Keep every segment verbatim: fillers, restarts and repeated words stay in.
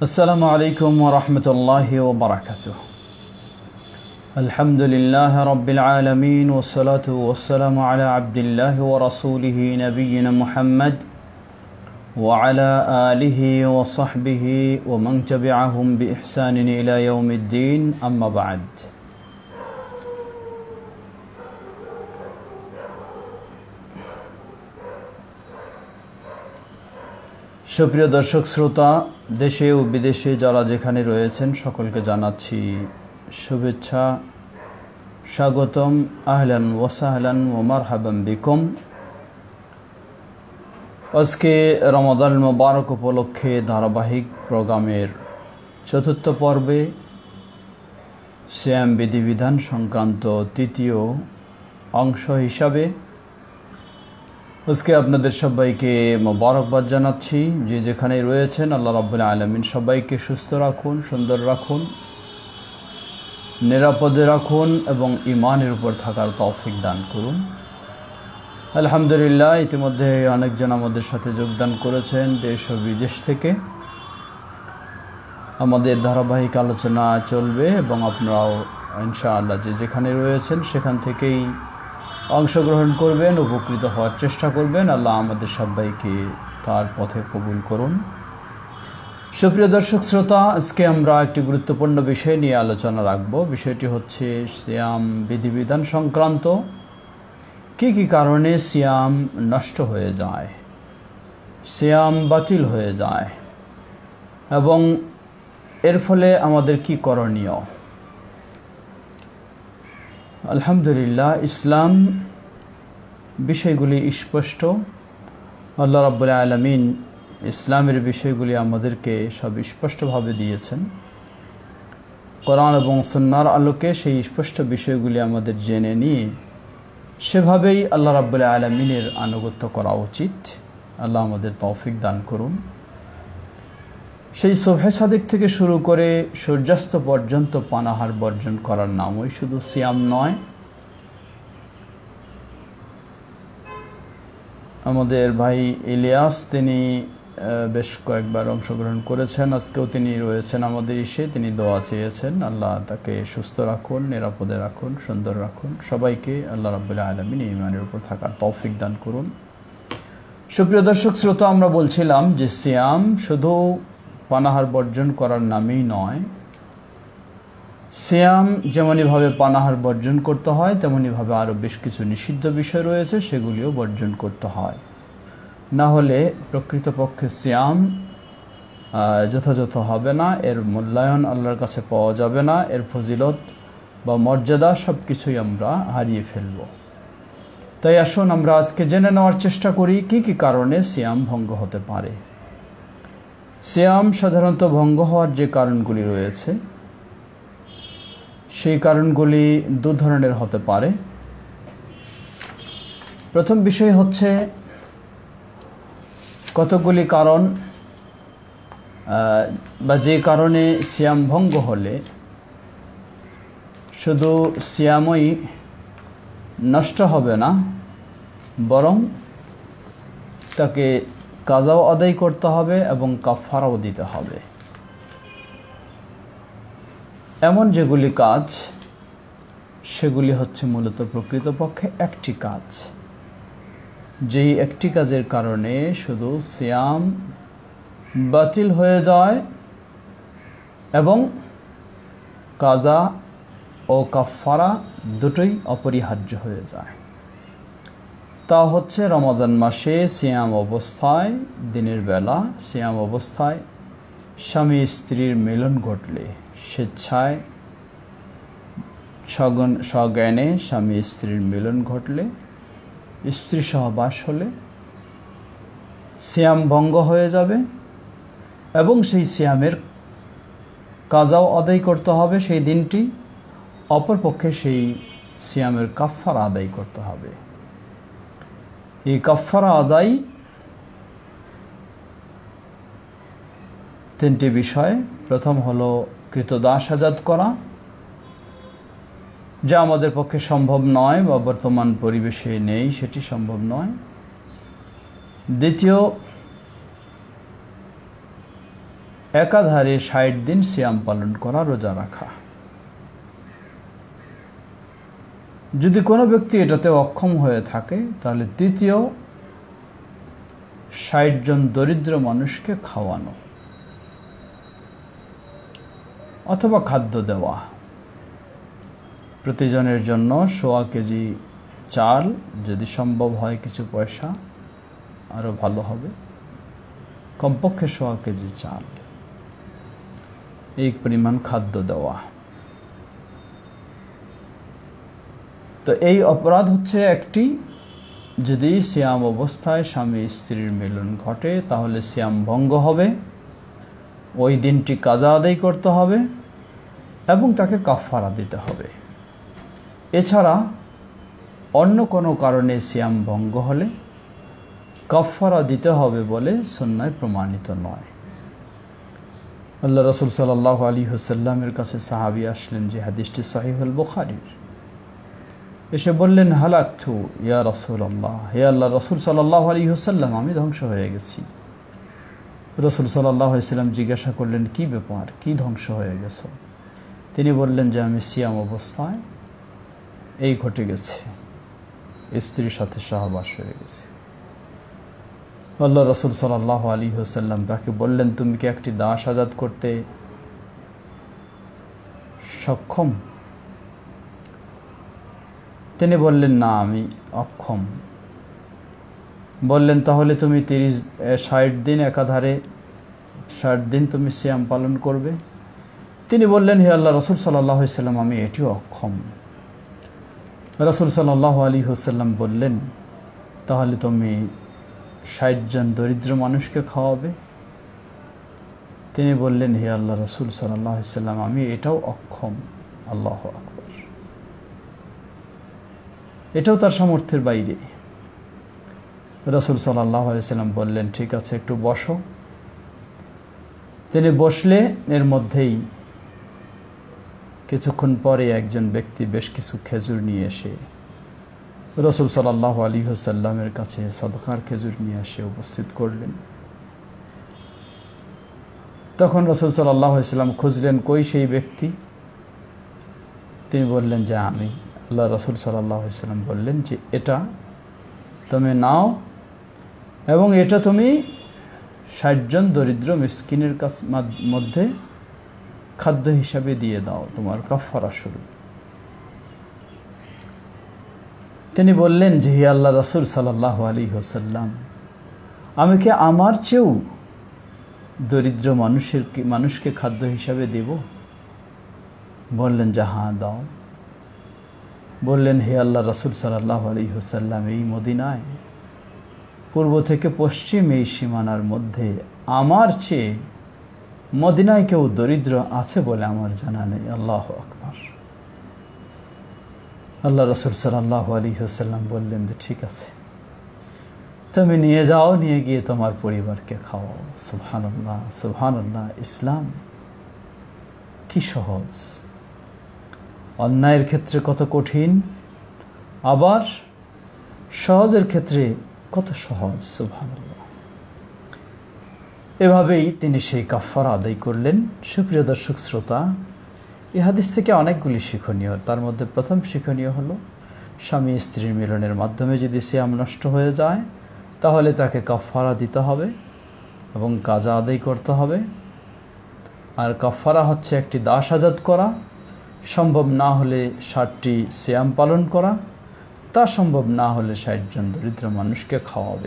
السلام عليكم ورحمة الله وبركاته. الحمد لله رب العالمين والصلاة والسلام على عبد الله ورسوله نبينا محمد وعلى آله وصحبه ومن تبعهم بإحسان إلى يوم الدين. أما بعد. সুপ্রিয় দর্শক শ্রোতা, দেশে ও বিদেশে যারা যেখানে রয়েছেন সকলকে জানাচ্ছি শুভেচ্ছা, স্বাগতম, আহলান ওয়া সাহলান ওয়া মারহাবান বিকুম। আজকে রমাদান মুবারক উপলক্ষে ধারাবাহিক প্রোগ্রামের চতুর্থ পর্বে সিয়াম বিধিবিধান সংক্রান্ত তৃতীয় অংশ হিসাবে আজকে আপনাদের সবাইকে মোবারকবাদ জানাচ্ছি। যে যেখানে রয়েছেন আল্লাহ রাব্বুল আলামিন সবাইকে সুস্থ রাখুন, সুন্দর রাখুন, নিরাপদে রাখুন এবং ঈমানের উপর থাকার তৌফিক দান করুন। আলহামদুলিল্লাহ, ইতিমধ্যে অনেকজন আমাদের সাথে যোগদান করেছেন দেশ ও বিদেশ থেকে। আমাদের ধারাবাহিক আলোচনা চলবে এবং আপনারাও ইনশাআল্লাহ যে যেখানে রয়েছেন সেখান থেকেই অংশগ্রহণ করবেন, উপকৃত হওয়ার চেষ্টা করবেন। আল্লাহ আমাদের সবাইকে তার পথে কবুল করুন। সুপ্রিয় দর্শক শ্রোতা, আজকে আমরা একটি গুরুত্বপূর্ণ বিষয় নিয়ে আলোচনা রাখব। বিষয়টি হচ্ছে সিয়াম বিধিবিধান সংক্রান্ত। কি কি কারণে সিয়াম নষ্ট হয়ে যায়, সিয়াম বাতিল হয়ে যায় এবং এর ফলে আমাদের কি করণীয়। আলহামদুলিল্লাহ, ইসলাম বিষয়গুলি স্পষ্ট। আল্লাহ রাব্বুল আলামিন ইসলামের বিষয়গুলি আমাদেরকে সব স্পষ্টভাবে দিয়েছেন। কোরআন এবং সুন্নাহর আলোকে সেই স্পষ্ট বিষয়গুলি আমাদের জেনে নিয়ে সেভাবেই আল্লাহ রাব্বুল আলামিনের আনুগত্য করা উচিত। আল্লাহ আমাদের তৌফিক দান করুন। সেই সুবহে সাদিক থেকে শুরু করে সূর্যাস্ত পর্যন্ত পানাহার বর্জন করার নামই শুধু সিয়াম নয়। আমাদের ভাই ইলিয়াস তিনি বেশ কয়েকবার অংশগ্রহণ করেছেন, আজকেও তিনি রয়েছেন আমাদের ইসে। তিনি দোয়া চেয়েছেন, আল্লাহ তাকে সুস্থ রাখুন, নিরাপদে রাখুন, সুন্দর রাখুন। সবাইকে আল্লাহ রাব্বুল আলামিন ঈমানের উপর থাকার তৌফিক দান করুন। সুপ্রিয় দর্শক শ্রোতা, আমরা বলছিলাম যে সিয়াম শুধু পানাহার বর্জন করার নামেই নয়। সিয়াম যেমনইভাবে পানাহার বর্জন করতে হয় তেমনইভাবে আরও বেশ কিছু নিষিদ্ধ বিষয় রয়েছে, সেগুলিও বর্জন করতে হয়। না হলে প্রকৃতপক্ষে সিয়াম যথাযথ হবে না, এর মূল্যায়ন আল্লাহর কাছে পাওয়া যাবে না, এর ফজিলত বা মর্যাদা সব কিছুই আমরা হারিয়ে ফেলব। তাই আসুন আমরা আজকে জেনে নেওয়ার চেষ্টা করি কি কি কারণে সিয়াম ভঙ্গ হতে পারে। সিয়াম সাধারণত ভঙ্গ হওয়ার যে কারণগুলি রয়েছে সেই কারণগুলি দু ধরনের হতে পারে। প্রথম বিষয় হচ্ছে কতগুলি কারণ বা যে কারণে সিয়াম ভঙ্গ হলে শুধু সিয়ামই নষ্ট হবে না, বরং তাকে কাজাও আদায় করতে হবে এবং কাফারাও দিতে হবে। এমন যেগুলি কাজ সেগুলি হচ্ছে মূলত প্রকৃতপক্ষে একটি কাজ, যেই একটি কাজের কারণে শুধু সিয়াম বাতিল হয়ে যায় এবং কাজা ও কাফারা দুটোই অপরিহার্য হয়ে যায়। তা হচ্ছে রমাদান মাসে সিয়াম অবস্থায়, দিনের বেলা সিয়াম অবস্থায় স্বামী স্ত্রীর মিলন ঘটলে, স্বেচ্ছায় সগণ সজ্ঞানে স্বামী স্ত্রীর মিলন ঘটলে, স্ত্রী সহবাস হলে সিয়াম ভঙ্গ হয়ে যাবে এবং সেই সিয়ামের কাজাও আদায় করতে হবে সেই দিনটি। অপরপক্ষে সেই সিয়ামের কাফারা আদায় করতে হবে। এই কাফারা আদায় তিনটি বিষয়। প্রথম হলো কৃতদাস আজাদ করা, যা আমাদের পক্ষে সম্ভব নয় বা বর্তমান পরিবেশে নেই, সেটি সম্ভব নয়। দ্বিতীয়, একাধারে ষাট দিন সিয়াম পালন করা, রোজা রাখা। যদি কোনো ব্যক্তি এটাতে অক্ষম হয়ে থাকে তাহলে তৃতীয় ষাট জন দরিদ্র মানুষকে খাওয়ানো অথবা খাদ্য দেওয়া। প্রতিজনের জন্য সোয়া কেজি চাল, যদি সম্ভব হয় কিছু পয়সা আরও ভালো হবে, কমপক্ষে সোয়া কেজি চাল, এই পরিমাণ খাদ্য দেওয়া। তো এই অপরাধ হচ্ছে একটি, যদি সিয়াম অবস্থায় স্বামী স্ত্রীর মিলন ঘটে তাহলে সিয়াম ভঙ্গ হবে, ওই দিনটি কাজা আদায় করতে হবে এবং তাকে কাফারা দিতে হবে। এছাড়া অন্য কোনো কারণে সিয়াম ভঙ্গ হলে কাফারা দিতে হবে বলে সুন্নায় প্রমাণিত নয়। আল্লাহ রাসূল সাল্লাল্লাহু আলাইহি ওয়াসাল্লামের কাছে সাহাবী আসলেন, যে হাদিসটি সহিহুল বুখারীর। এসে বললেন, হালাকতু ইয়া রাসূলুল্লাহ, হে আল্লাহ রাসূল সাল্লাল্লাহু আলাইহি ওয়াসাল্লাম, আমি ধ্বংস হয়ে গেছি। রাসূল সাল্লাল্লাহু আলাইহি ওয়াসাল্লাম জিজ্ঞাসা করলেন, কি ব্যাপার, কি ধ্বংস হয়ে গেছো? তিনি বললেন যে আমি সিয়াম অবস্থায় এই ঘটে গেছে, স্ত্রীর সাথে সহবাস হয়ে গেছে। আল্লাহ রাসূল সাল্লাল্লাহু আলাইহি ওয়াসাল্লাম তাকে বললেন, তুমি কি একটি দাস আজাদ করতে সক্ষম? তিনি বললেন, না, আমি অক্ষম। বললেন, তাহলে তুমি তিরিশ ষাট দিন একাধারে ষাট দিন তুমি সিয়াম পালন করবে? তিনি বললেন, হে আল্লাহ রাসূল সাল্লাল্লাহু আলাইহি ওয়াসাল্লাম, আমি এটিও অক্ষম। রাসূল সাল্লাল্লাহু আলাইহি ওয়াসাল্লাম বললেন, তাহলে তুমি ষাট জন দরিদ্র মানুষকে খাওয়াবে? তিনি বললেন, হে আল্লাহ রাসূল সাল্লাল্লাহু আলাইহি ওয়াসাল্লাম, আমি এটাও অক্ষম। আল্লাহু আকবার, এটাও তার সামর্থ্যের বাইরে। রাসূল সাল্লাল্লাহু আলাইহি ওয়াসাল্লাম বললেন, ঠিক আছে, একটু বসো। তিনি বসলে এর মধ্যেই কিছুক্ষণ পরে একজন ব্যক্তি বেশ কিছু খেজুর নিয়ে এসে রাসূল সাল্লাল্লাহু আলাইহি ওয়াসাল্লামের কাছে সাদকার খেজুর নিয়ে এসে উপস্থিত করলেন। তখন রাসূল সাল্লাল্লাহু আলাইহি ওয়াসাল্লাম খুঁজলেন, কই সেই ব্যক্তি? তিনি বললেন যে আমি। আল্লাহ রাসূল সাল্লাল্লাহু আলাইহি ওয়াসাল্লাম বললেন যে এটা তুমি নাও এবং এটা তুমি ষাট জন দরিদ্র মিসকিনের কাছ মধ্যে খাদ্য হিসাবে দিয়ে দাও, তোমার কাফারা স্বরূপ। তিনি বললেন যে, হে আল্লাহ রাসূল সাল্লাল্লাহু আলাইহি ওয়াসাল্লাম, আমি কি আমার চেয়েও দরিদ্র মানুষের মানুষকে খাদ্য হিসাবে দেব? বললেন যে হ্যাঁ, দাও। বললেন, হে আল্লাহ রাসূল সাল্লাল্লাহু আলাইহি ওয়াসাল্লাম, এই মদিনায় পূর্ব থেকে পশ্চিম এই সীমানার মধ্যে আমার চেয়ে মদিনায় কেউ দরিদ্র আছে বলে আমার জানা নেই। আল্লাহু আকবার। আল্লাহ রাসূল সাল্লাল্লাহু আলাইহি ওয়াসাল্লাম বললেন যে ঠিক আছে, তুমি নিয়ে যাও, নিয়ে গিয়ে তোমার পরিবারকে খাওয়াও। সুবহানাল্লাহ, সুবহানাল্লাহ। ইসলাম কি সহজ! অন্যায়ের ক্ষেত্রে কত কঠিন, আবার সহজের ক্ষেত্রে কত সহজ। সুবহানাল্লাহ। এভাবেই তিনি সেই কাফারা আদায় করলেন। সুপ্রিয় দর্শক শ্রোতা, এই হাদিস থেকে অনেকগুলি শিক্ষণীয়। তার মধ্যে প্রথম শিক্ষণীয় হলো, স্বামী স্ত্রীর মিলনের মাধ্যমে যদি সিয়াম নষ্ট হয়ে যায় তাহলে তাকে কাফারা দিতে হবে এবং কাজা আদায় করতে হবে। আর কাফারা হচ্ছে একটি দাস আজাদ করা, সম্ভব না হলে ষাটটি সিয়াম পালন করা, তা সম্ভব না হলে ষাট জন দরিদ্র মানুষকে খাওয়াবে।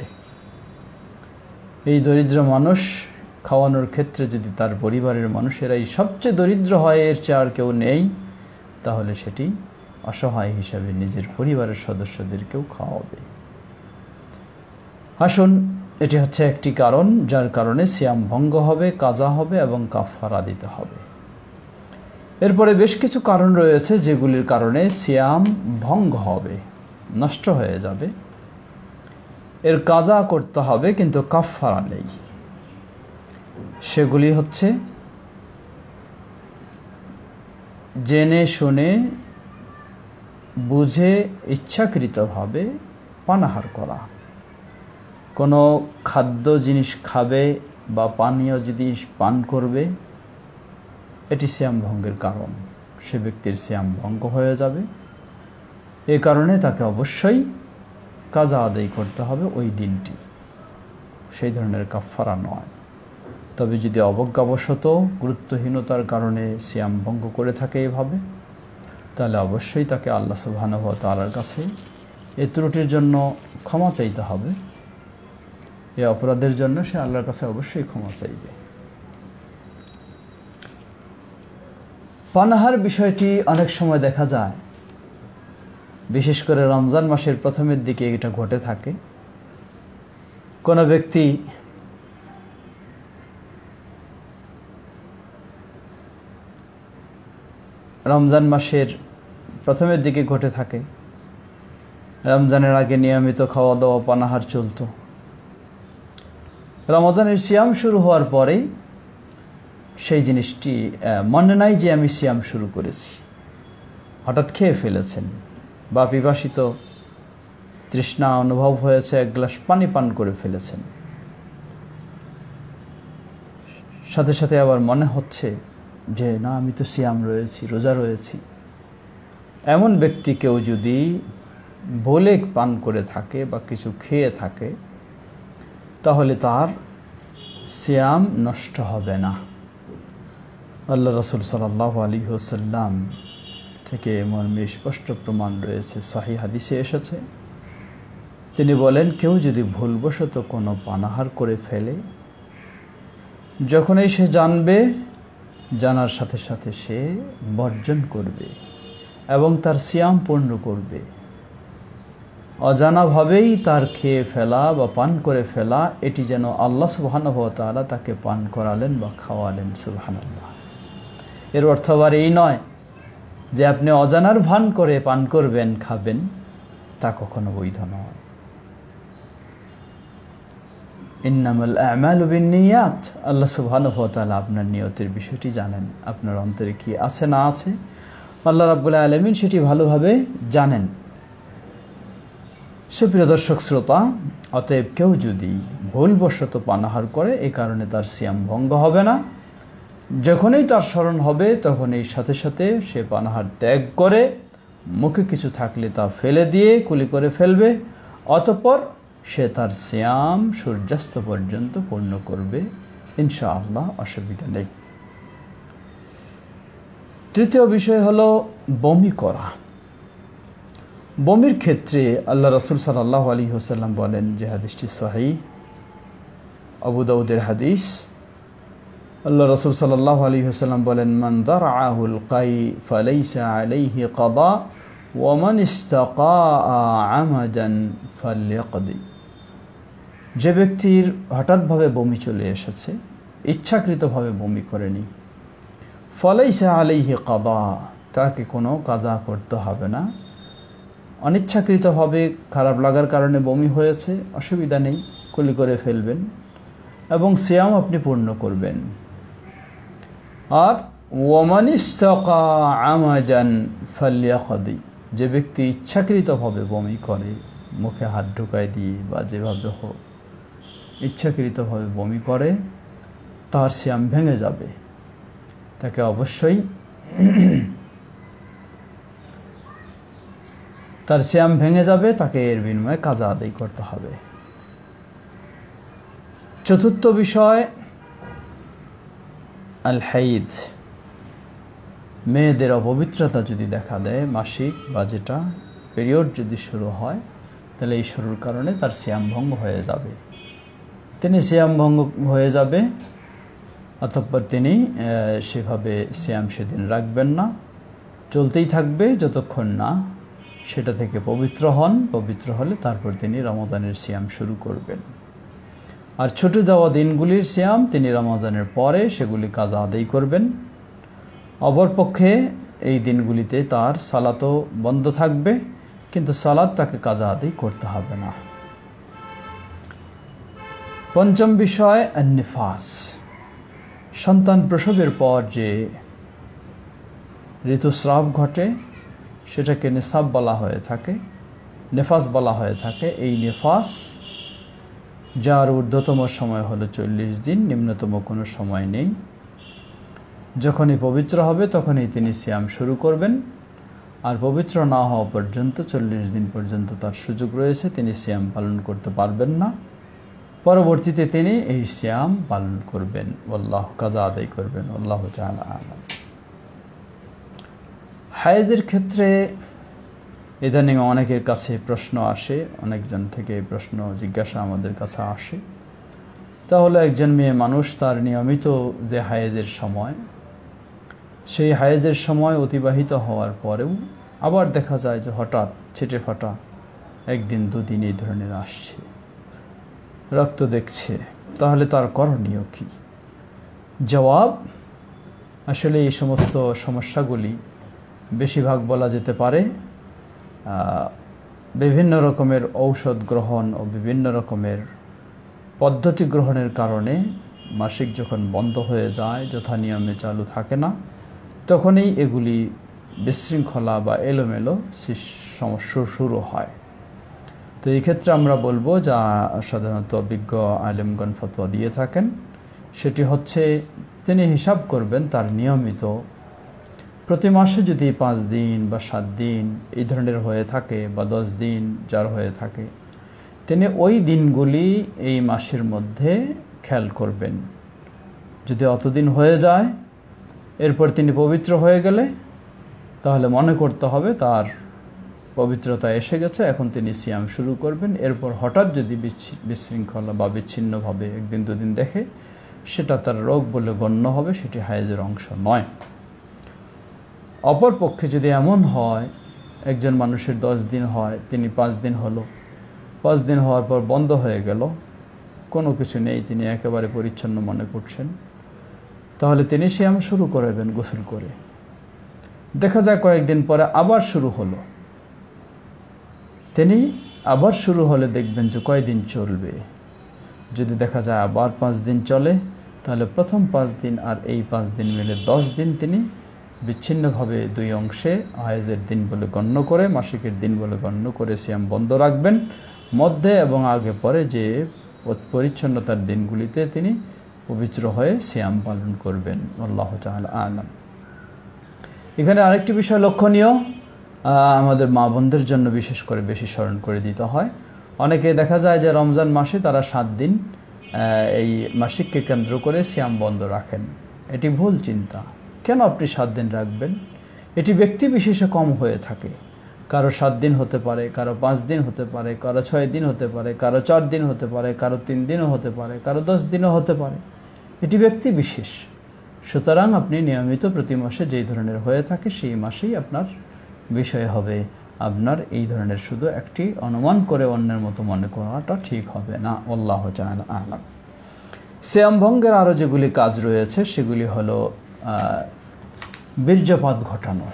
এই দরিদ্র মানুষ খাওয়ানোর ক্ষেত্রে যদি তার পরিবারের মানুষেরাই সবচেয়ে দরিদ্র হয়, এর চেয়ে আর কেউ নেই, তাহলে সেটি অসহায় হিসাবে নিজের পরিবারের সদস্যদেরকেও খাওয়াবে। আসুন, এটি হচ্ছে একটি কারণ যার কারণে সিয়াম ভঙ্গ হবে, কাজা হবে এবং কাফারা দিতে হবে। এরপরে বেশ কিছু কারণ রয়েছে যেগুলির কারণে সিয়াম ভঙ্গ হবে, নষ্ট হয়ে যাবে, এর কাজা করতে হবে কিন্তু কাফারা নেই। সেগুলি হচ্ছে জেনে শুনে বুঝে ইচ্ছাকৃতভাবে পানাহার করা। কোনো খাদ্য জিনিস খাবে বা পানীয় যদি পান করবে, এটি সিয়াম ভঙ্গের কারণ, সে ব্যক্তির সিয়াম ভঙ্গ হয়ে যাবে। এই কারণে তাকে অবশ্যই কাজা আদায় করতে হবে ওই দিনটি, সেই ধরনের কাফারা নয়। তবে যদি অবজ্ঞাবশত গুরুত্বহীনতার কারণে সিয়াম ভঙ্গ করে থাকে এভাবে, তাহলে অবশ্যই তাকে আল্লাহ সুবহানাহু ওয়া তাআলার কাছে এই ত্রুটির জন্য ক্ষমা চাইতে হবে। এই অপরাধের জন্য সে আল্লাহর কাছে অবশ্যই ক্ষমা চাইবে। পানাহার বিষয়টি অনেক সময় দেখা যায়, বিশেষ করে রমজান মাসের প্রথমের দিকে এটা ঘটে থাকে। কোনো ব্যক্তি রমজান মাসের প্রথমের দিকে ঘটে থাকে, রমজানের আগে নিয়মিত খাওয়া দাওয়া পানাহার চলত। রমজানের সিয়াম শুরু হওয়ার পরেই সেই জিনিসটি মনে নাই যে আমি সিয়াম শুরু করেছি, হঠাৎ খেয়ে ফেলেছেন, বা পিপাসিত তৃষ্ণা অনুভব হয়েছে, এক গ্লাস পানি পান করে ফেলেছেন, সাথে সাথে আবার মনে হচ্ছে যে না আমি তো সিয়াম রয়েছি, রোজা রয়েছি। এমন ব্যক্তি কেউ যদি বলে পান করে থাকে বা কিছু খেয়ে থাকে, তাহলে তার সিয়াম নষ্ট হবে না। আল্লাহ রাসূল সাল্লাল্লাহু আলাইহি ওয়াসাল্লাম থেকে মর্মে স্পষ্ট প্রমাণ রয়েছে, সহিহ হাদিসে এসেছে। তিনি বলেন, কেউ যদি ভুলবশত কোনো পানাহার করে ফেলে, যখনই সে জানবে, জানার সাথে সাথে সে বর্জন করবে এবং তার সিয়াম পূর্ণ করবে। অজানাভাবেই তার খেয়ে ফেলা বা পান করে ফেলা, এটি যেন আল্লাহ সুবহানাহু ওয়া তাআলা তাকে পান করালেন বা খাওয়ালেন। সুবহানাল্লাহ। এর অর্থ আবার এই নয় যে আপনি অজানার ভান করে পান করবেন, খাবেন, তা কখনো বৈধ নয়। ইন্নামাল আ'মালু বিন্নিয়াত, আল্লাহ সুবহানাহু ওয়া তাআলা আপনার নিয়তের বিষয়টি জানেন, আপনার অন্তরে কি আছে না আছে আল্লাহ রাব্বুল আলামিন সেটি ভালোভাবে জানেন। সুপ্রিয় দর্শক শ্রোতা, অতএব কেউ যদি ভুলবশত পানাহার করে, এই কারণে তার সিয়াম ভঙ্গ হবে না। যখনই তার স্মরণ হবে, তখনই সাথে সাথে সে পানাহার ত্যাগ করে মুখে কিছু থাকলে তা ফেলে দিয়ে কুলি করে ফেলবে, অতঃপর সে তার সিয়াম সূর্যাস্ত পর্যন্ত পূর্ণ করবে, ইনশাআল্লাহ, অসুবিধা নেই। তৃতীয় বিষয় হলো বমি করা। বমির ক্ষেত্রে আল্লাহ রাসূল সাল্লাল্লাহু আলাইহি ওয়াসাল্লাম বলেন, যে হাদিসটি সহিহ, আবু দাউদের হাদিস, আল্লাহ রাসূল সাল্লাল্লাহু আলাইহি ওয়াসাল্লাম বলেন, মান দারআহুল কাই ফালাইসা আলাইহি কাদা ওয়া মান ইস্তাকা আমাদান ফালইকদি। যে ব্যক্তির হঠাৎভাবে বমি চলে এসেছে, ইচ্ছাকৃতভাবে বমি করেনি, ফালাইসা আলাইহি কাদা, তাকে কোনো কাজা করতে হবে না। অনিচ্ছাকৃতভাবে খারাপ লাগার কারণে বমি হয়েছে, অসুবিধা নেই, কুলি করে ফেলবেন এবং সিয়াম আপনি পূর্ণ করবেন। আর ওয়ামান ইস্তাকা আমাদান ফালইকদি, যে ব্যক্তি ইচ্ছাকৃতভাবে বমি করে, মুখে হাত ঢুকায় দিয়ে বা যেভাবে হোক ইচ্ছাকৃতভাবে বমি করে, তার সিয়াম ভেঙে যাবে। তাকে অবশ্যই তার সিয়াম ভেঙে যাবে, তাকে এর বিনিময়ে কাজা আদায় করতে হবে। চতুর্থ বিষয় আল হাইদ, মেয়েদের অপবিত্রতা যদি দেখা দেয়, মাসিক বা যেটা পিরিয়ড যদি শুরু হয়, তাহলে এই শুরুর কারণে তার সিয়াম ভঙ্গ হয়ে যাবে। তিনি সিয়াম ভঙ্গ হয়ে যাবে, অতঃপর তিনি সেভাবে সিয়াম সেদিন রাখবেন না, চলতেই থাকবে যতক্ষণ না সেটা থেকে পবিত্র হন। পবিত্র হলে তারপর তিনি রমাদানের সিয়াম শুরু করবেন। আর ছুটি দেওয়া দিনগুলির সিয়াম তিনি রমাদানের পরে সেগুলি কাজা আদায় করবেন। অপরপক্ষে এই দিনগুলিতে তার সালাতও বন্ধ থাকবে, কিন্তু সালাত তাকে কাজা আদায় করতে হবে না। পঞ্চম বিষয় নিফাস, সন্তান প্রসবের পর যে ঋতুস্রাব ঘটে সেটাকে নিসাব বলা হয়ে থাকে, নেফাস বলা হয়ে থাকে। এই নেফাস যার ঊর্ধ্বতম সময় হলো চল্লিশ দিন, নিম্নতম কোনো সময় নেই। যখনই পবিত্র হবে তখনই তিনি সিয়াম শুরু করবেন, আর পবিত্র না হওয়া পর্যন্ত চল্লিশ দিন পর্যন্ত তার সুযোগ রয়েছে, তিনি সিয়াম পালন করতে পারবেন না। পরবর্তীতে তিনি এই সিয়াম পালন করবেন, আল্লাহ কাজা আদায় করবেন। আল্লাহ তাআলা আ'লাম। হায়েদের ক্ষেত্রে ইদানিং অনেকের কাছে প্রশ্ন আসে, অনেকজন থেকে প্রশ্ন জিজ্ঞাসা আমাদের কাছে আসে। তাহলে একজন মেয়ে মানুষ তার নিয়মিত যে হায়েজের সময়, সেই হায়েজের সময় অতিবাহিত হওয়ার পরেও আবার দেখা যায় যে হঠাৎ ছেটে ফাটা একদিন দুদিন এই ধরনের আসছে, রক্ত দেখছে, তাহলে তার করণীয় কি? জবাব, আসলে এই সমস্ত সমস্যাগুলি বেশিরভাগ বলা যেতে পারে বিভিন্ন রকমের ঔষধ গ্রহণ ও বিভিন্ন রকমের পদ্ধতি গ্রহণের কারণে মাসিক যখন বন্ধ হয়ে যায়, যথা নিয়মে চালু থাকে না, তখনই এগুলি বিশৃঙ্খলা বা এলোমেলো সমস্যা শুরু হয়। তো এই ক্ষেত্রে আমরা বলবো, যা সাধারণত অভিজ্ঞ আলেমগণ ফতোয়া দিয়ে থাকেন, সেটি হচ্ছে তিনি হিসাব করবেন তার নিয়মিত প্রতি মাসে যদি পাঁচ দিন বা সাত দিন এই ধরনের হয়ে থাকে বা দশ দিন যার হয়ে থাকে, তিনি ওই দিনগুলি এই মাসের মধ্যে খেয়াল করবেন। যদি অতদিন হয়ে যায়, এরপর তিনি পবিত্র হয়ে গেলে, তাহলে মনে করতে হবে তার পবিত্রতা এসে গেছে, এখন তিনি সিয়াম শুরু করবেন। এরপর হঠাৎ যদি বিশৃঙ্খলা বা বিচ্ছিন্নভাবে একদিন দুদিন দেখে, সেটা তার রোগ বলে গণ্য হবে, সেটি হায়েজের অংশ নয়। অপরপক্ষে যদি এমন হয় একজন মানুষের দশ দিন হয়, তিনি পাঁচ দিন হলো, পাঁচ দিন হওয়ার পর বন্ধ হয়ে গেল, কোনো কিছু নেই, তিনি একেবারে পরিচ্ছন্ন মনে করছেন, তাহলে তিনি সিয়াম শুরু করবেন গোসল করে। দেখা যায় কয়েকদিন পরে আবার শুরু হলো, তিনি আবার শুরু হলে দেখবেন যে কয়দিন চলবে। যদি দেখা যায় আবার পাঁচ দিন চলে, তাহলে প্রথম পাঁচ দিন আর এই পাঁচ দিন মিলে দশ দিন তিনি বিচ্ছিন্নভাবে দুই অংশে হায়েজের দিন বলে গণ্য করে, মাসিকের দিন বলে গণ্য করে সিয়াম বন্ধ রাখবেন। মধ্যে এবং আগে পরে যে পরিচ্ছন্নতার দিনগুলিতে তিনি পবিত্র হয়ে সিয়াম পালন করবেন। আল্লাহু তাআলা আ'লাম। এখানে আরেকটি বিষয় লক্ষণীয়, আমাদের মা বোনদের জন্য বিশেষ করে বেশি স্মরণ করে দিতে হয়। অনেকে দেখা যায় যে রমজান মাসে তারা সাত দিন এই মাসিককে কেন্দ্র করে সিয়াম বন্ধ রাখেন। এটি ভুল চিন্তা। কেন আপনি সাত দিন রাখবেন? এটি ব্যক্তি বিশেষে কম হয়ে থাকে। কারো সাত দিন হতে পারে, কারো পাঁচ দিন হতে পারে, কারো ছয় দিন হতে পারে, কারো চার দিন হতে পারে, কারো তিন দিনও হতে পারে, কারো দশ দিনও হতে পারে। এটি ব্যক্তি বিশেষ। সুতরাং আপনি নিয়মিত প্রতি মাসে যেই ধরনের হয়ে থাকে সেই মাসেই আপনার বিষয় হবে। আপনার এই ধরনের শুধু একটি অনুমান করে অন্যের মতো মনে করাটা ঠিক হবে না। আল্লাহু তাআলা আ'লাম। সিয়াম ভঙ্গের আরও যেগুলি কাজ রয়েছে সেগুলি হলো বীর্যপাত ঘটানো,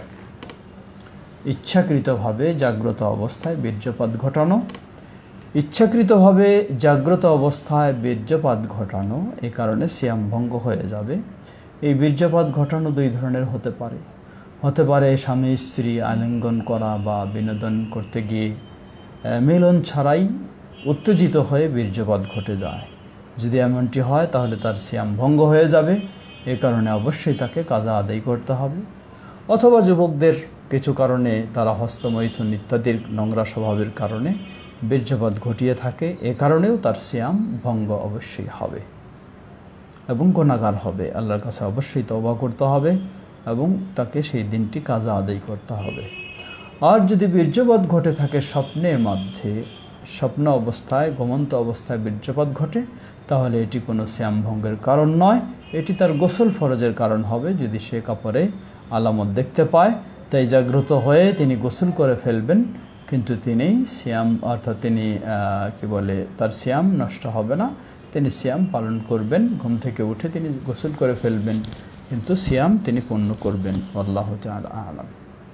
ইচ্ছাকৃতভাবে জাগ্রত অবস্থায় বীর্যপাত ঘটানো। ইচ্ছাকৃতভাবে জাগ্রত অবস্থায় বীর্যপাত ঘটানো, এই কারণে সিয়াম ভঙ্গ হয়ে যাবে। এই বীর্যপাত ঘটানো দুই ধরনের হতে পারে। হতে পারে স্বামী স্ত্রী আলিঙ্গন করা বা বিনোদন করতে গিয়ে মিলন ছাড়াই উত্তেজিত হয়ে বীর্যপাত ঘটে যায়। যদি এমনটি হয় তাহলে তার সিয়াম ভঙ্গ হয়ে যাবে। এ কারণে অবশ্যই তাকে কাজা আদায় করতে হবে। অথবা যুবকদের কিছু কারণে তারা হস্তমৈথুন ইত্যাদির নোংরা স্বভাবের কারণে বীর্যপাত ঘটিয়ে থাকে, এ কারণেও তার সিয়াম ভঙ্গ অবশ্যই হবে এবং গুনাহগার হবে। আল্লাহর কাছে অবশ্যই তওবা করতে হবে এবং তাকে সেই দিনটি কাজা আদায় করতে হবে। আর যদি বীর্যপাত ঘটে থাকে স্বপ্নের মধ্যে, স্বপ্ন অবস্থায় ঘুমন্ত অবস্থায় বীর্যপাত ঘটে, তাহলে এটি কোনো সিয়াম ভঙ্গের কারণ নয়, এটি তার গোসল ফরজের কারণ হবে। যদি সে কাপড়ে আলামত দেখতে পায়, তাই জাগ্রত হয়ে তিনি গোসল করে ফেলবেন, কিন্তু তিনি সিয়াম অর্থাৎ তিনি কি বলে তার সিয়াম নষ্ট হবে না, তিনি সিয়াম পালন করবেন। ঘুম থেকে উঠে তিনি গোসল করে ফেলবেন, কিন্তু সিয়াম তিনি পূর্ণ করবেন। আল্লাহু তাআলা আ'লাম।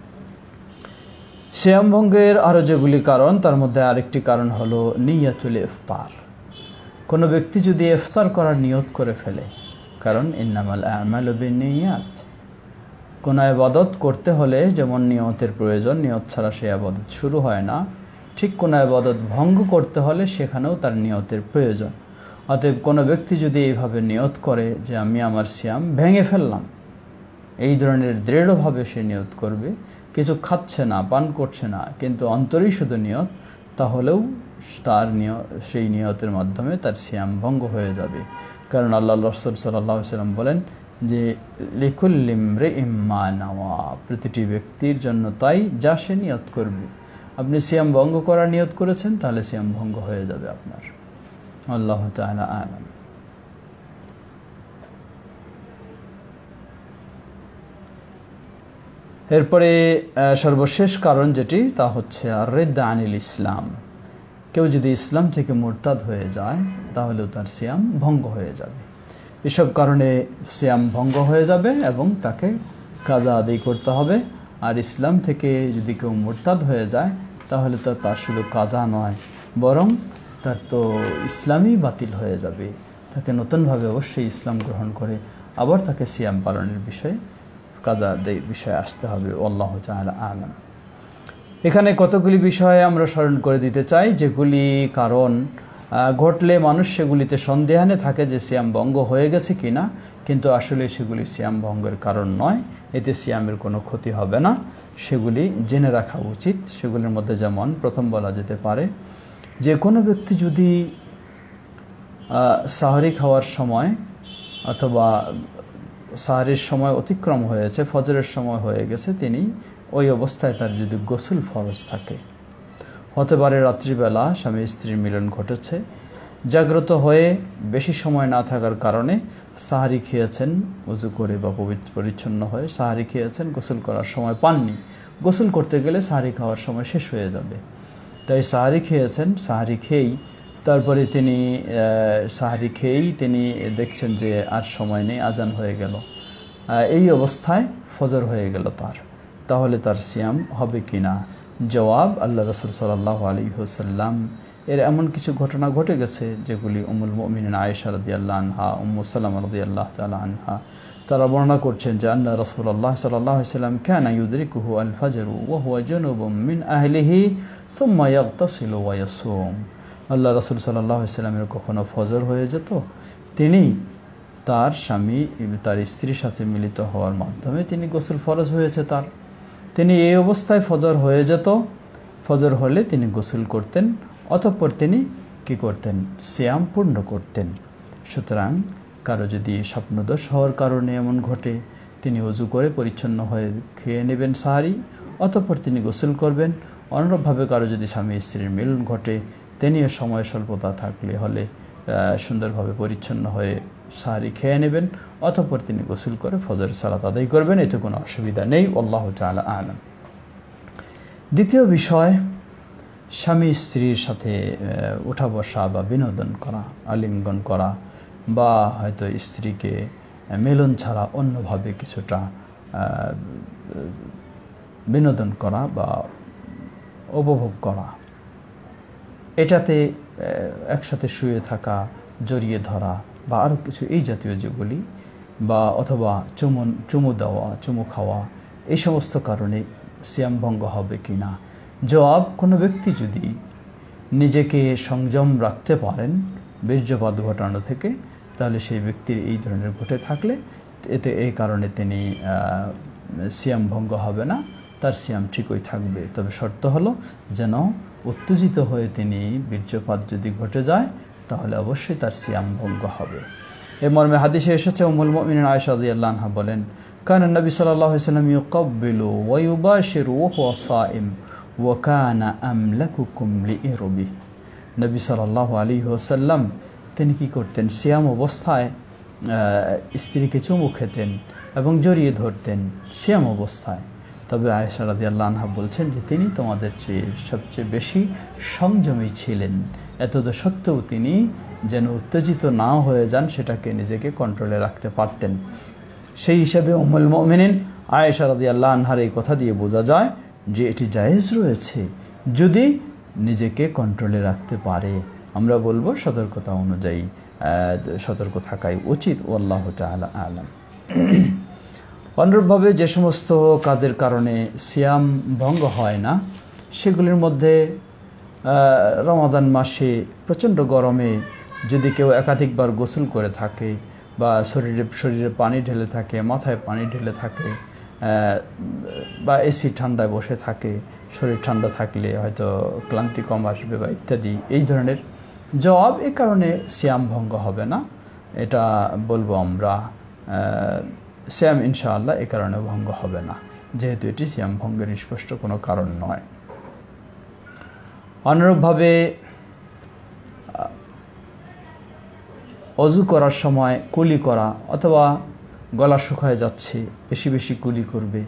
সিয়াম ভঙ্গের আরও যেগুলি কারণ, তার মধ্যে আরেকটি কারণ হলো নিয়াতুল ইফতার। কোনো ব্যক্তি যদি ইফতার করার নিয়ত করে ফেলে, কারণ ইন্নামাল আমালু বিন্নিয়াত, কোনো ইবাদত করতে হলে যেমন নিয়তের প্রয়োজন, নিয়ত ছাড়া সেই ইবাদত শুরু হয় না, ঠিক কোনো ইবাদত ভঙ্গ করতে হলে সেখানেও তার নিয়তের প্রয়োজন। অতএব কোনো ব্যক্তি যদি এইভাবে নিয়ত করে যে আমি আমার সিয়াম ভেঙে ফেললাম, এই ধরনের দৃঢ়ভাবে সে নিয়ত করবে, কিছু খাচ্ছে না, পান করছে না, কিন্তু অন্তরেই শুধু নিয়ত, তাহলেও তার নিয়ত, সেই নিয়তের মাধ্যমে তার সিয়াম ভঙ্গ হয়ে যাবে। কারণ আল্লাহ রাসূল সাল্লাল্লাহু আলাইহি ওয়াসাল্লাম বলেন যে লিকুল্লি ইমরিইম মা নাওয়া, প্রতিটি ব্যক্তির জন্য তাই যা সে নিয়ত করবে। আপনি সিয়াম ভঙ্গ করার নিয়ত করেছেন, তাহলে সিয়াম ভঙ্গ হয়ে যাবে আপনার। আল্লাহু তাআলা আ'লাম। এরপরে সর্বশেষ কারণ যেটি, তা হচ্ছে আর-রিদ্দা আনিল ইসলাম। কেউ যদি ইসলাম থেকে মুরতাদ হয়ে যায়, তাহলেও তার সিয়াম ভঙ্গ হয়ে যাবে। এসব কারণে সিয়াম ভঙ্গ হয়ে যাবে এবং তাকে কাজা আদায় করতে হবে। আর ইসলাম থেকে যদি কেউ মুরতাদ হয়ে যায়, তাহলে তো তার শুধু কাজা নয়, বরং তার তো ইসলামই বাতিল হয়ে যাবে। তাকে নতুনভাবে অবশ্যই ইসলাম গ্রহণ করে আবার তাকে সিয়াম পালনের বিষয়ে, কাজা আদায় বিষয়ে আসতে হবে। আল্লাহু তাআলা আ'লাম। এখানে কতগুলি বিষয়ে আমরা স্মরণ করে দিতে চাই, যেগুলি কারণ ঘটলে মানুষ সেগুলিতে সন্দেহানে থাকে যে সিয়াম ভঙ্গ হয়ে গেছে কিনা, কিন্তু আসলে সেগুলি সিয়াম ভঙ্গের কারণ নয়, এতে সিয়ামের কোনো ক্ষতি হবে না। সেগুলি জেনে রাখা উচিত। সেগুলির মধ্যে যেমন প্রথম বলা যেতে পারে যে কোনো ব্যক্তি যদি সাহরি খাওয়ার সময় অথবা সাহরির সময় অতিক্রম হয়েছে, ফজরের সময় হয়ে গেছে, তিনি ওই অবস্থায় তার যদি গোসল ফরজ থাকে, হতে পারে রাত্রিবেলা স্বামী স্ত্রীর মিলন ঘটেছে, জাগ্রত হয়ে বেশি সময় না থাকার কারণে সাহারি খেয়েছেন উজু করে বা পবিত্র পরিচ্ছন্ন হয়ে সাহারি খেয়েছেন, গোসল করার সময় পাননি। গোসল করতে গেলে সাহারি খাওয়ার সময় শেষ হয়ে যাবে, তাই সাহারি খেয়েছেন। সাহারি খেয়েই তারপরে তিনি সাহারি খেয়েই তিনি দেখছেন যে আর সময় নেই, আজান হয়ে গেল, এই অবস্থায় ফজর হয়ে গেল তার, তাহলে তার সিয়াম হবে কি না? জবাব, আল্লাহ রাসূল সাল্লাল্লাহু আলাইহি ওয়াসাল্লাম এর এমন কিছু ঘটনা ঘটে গেছে যেগুলি উম্মুল মুমিনিন আয়েশা রাদিয়াল্লাহু আনহা, উম্মু সালামা রাদিয়াল্লাহু তাআলা আনহা তারা বর্ণনা করছেন যে আন্না রাসূলুল্লাহ সাল্লাল্লাহু আলাইহি ওয়াসাল্লাম কানা ইউদরিকুহু আল ফাজর ওয়া হুয়া জুনুবুম মিন আহলিহি সুম্মা ইয়াগতাসিলু ওয়া ইয়াসুম। আল্লাহ রাসূল সাল্লাল্লাহু আলাইহি ওয়াসাল্লামের কখনো ফজর হয়ে যেত, তিনি তার স্বামী তার স্ত্রীর সাথে মিলিত হওয়ার মাধ্যমে তিনি গোসল ফরজ হয়েছে তার, তিনি এই অবস্থায় ফজর হয়ে যেত, ফজর হলে তিনি গোসল করতেন, অতঃপর তিনি কি করতেন? সিয়াম পূর্ণ করতেন। সুতরাং কারো যদি স্বপ্নদোষ হওয়ার কারণে এমন ঘটে, তিনি ওযু করে পরিচ্ছন্ন হয়ে খেয়ে নেবেন সাহারি, অতঃপর তিনি গোসল করবেন। অনুরূপভাবে কারো যদি স্বামী স্ত্রীর মিলন ঘটে, তিনিও সময় স্বল্পতা থাকলে হলে সুন্দরভাবে পরিচ্ছন্ন হয়ে সাহারি খেয়ে নেবেন, অতঃপর তিনি গোসল করে ফজর সালাত আদায় করবেন, এতে কোনো অসুবিধা নেই। আল্লাহু তাআলা আ'লাম। দ্বিতীয় বিষয়, স্বামী স্ত্রীর সাথে উঠা বসা বা বিনোদন করা, আলিঙ্গন করা, বা হয়তো স্ত্রীকে মিলন ছাড়া অন্যভাবে কিছুটা বিনোদন করা বা উপভোগ করা, এটাতে একসাথে শুয়ে থাকা, জড়িয়ে ধরা বা আরও কিছু এই জাতীয় যেগুলি, বা অথবা চুমু চুমু দেওয়া, চুমু খাওয়া, এই সমস্ত কারণে সিয়াম ভঙ্গ হবে কি না? জবাব, কোনো ব্যক্তি যদি নিজেকে সংযম রাখতে পারেন বীর্যপাত ঘটানো থেকে, তাহলে সেই ব্যক্তির এই ধরনের ঘটে থাকলে এতে এই কারণে তিনি সিয়াম ভঙ্গ হবে না, তার সিয়াম ঠিকই থাকবে। তবে শর্ত হলো যেন উত্তেজিত হয়ে তিনি বীর্যপাত যদি ঘটে যায়, তাহলে অবশ্যই তার সিয়াম ভঙ্গ হবে। এই মর্মে হাদিসে এসেছে, উম্মুল মুমিনিন আয়েশা রাদিয়াল্লাহু আনহা বলেন, কানা নবী সাল্লাল্লাহু আলাইহি ওয়াসাল্লাম ইউকাব্বিলু ওয়া ইউবাশিরু ওয়া হুয়া সাইম ওয়া কানা আমলাকুকুম লিইরবিহি। নবী সাল্লাল্লাহু আলাইহি ওয়াসাল্লাম তিনি কি করতেন? সিয়াম অবস্থায় স্ত্রীকে চুমু খেতেন এবং জড়িয়ে ধরতেন সিয়াম অবস্থায়। তবে আয়েশা রাদিয়াল্লাহু আনহা বলছেন যে তিনি তোমাদের চেয়ে সবচেয়ে বেশি সংযমী ছিলেন, এতদ সত্ত্বেও তিনি যেন উত্তেজিত না হয়ে যান সেটাকে নিজেকে কন্ট্রোলে রাখতে পারতেন। সেই হিসাবে উম্মুল মুমিনিন আয়েশা রাদিয়াল্লাহু আনহার এই কথা দিয়ে বোঝা যায় যে এটি জায়েজ রয়েছে যদি নিজেকে কন্ট্রোলে রাখতে পারে। আমরা বলবো সতর্কতা অনুযায়ী সতর্ক থাকাই উচিত। আল্লাহু তাআলা আ'লাম। অনুরূপভাবে যে সমস্ত কাজের কারণে সিয়াম ভঙ্গ হয় না, সেগুলির মধ্যে রমাদান মাসে প্রচণ্ড গরমে যদি কেউ একাধিকবার গোসল করে থাকে বা শরীরে শরীরে পানি ঢেলে থাকে, মাথায় পানি ঢেলে থাকে, বা এসি ঠান্ডায় বসে থাকে, শরীর ঠান্ডা থাকলে হয়তো ক্লান্তি কম আসবে বা ইত্যাদি এই ধরনের, জবাব এ কারণে সিয়াম ভঙ্গ হবে না, এটা বলবো আমরা। সিয়াম ইনশাআল্লাহ এ কারণে ভঙ্গ হবে না, যেহেতু এটি সিয়াম ভঙ্গের স্পষ্ট কোনো কারণ নয়। অনুরূপভাবে অজু করার সময় কুলি করা অথবা গলা শুকায় যাচ্ছে বেশি বেশি কুলি করবে,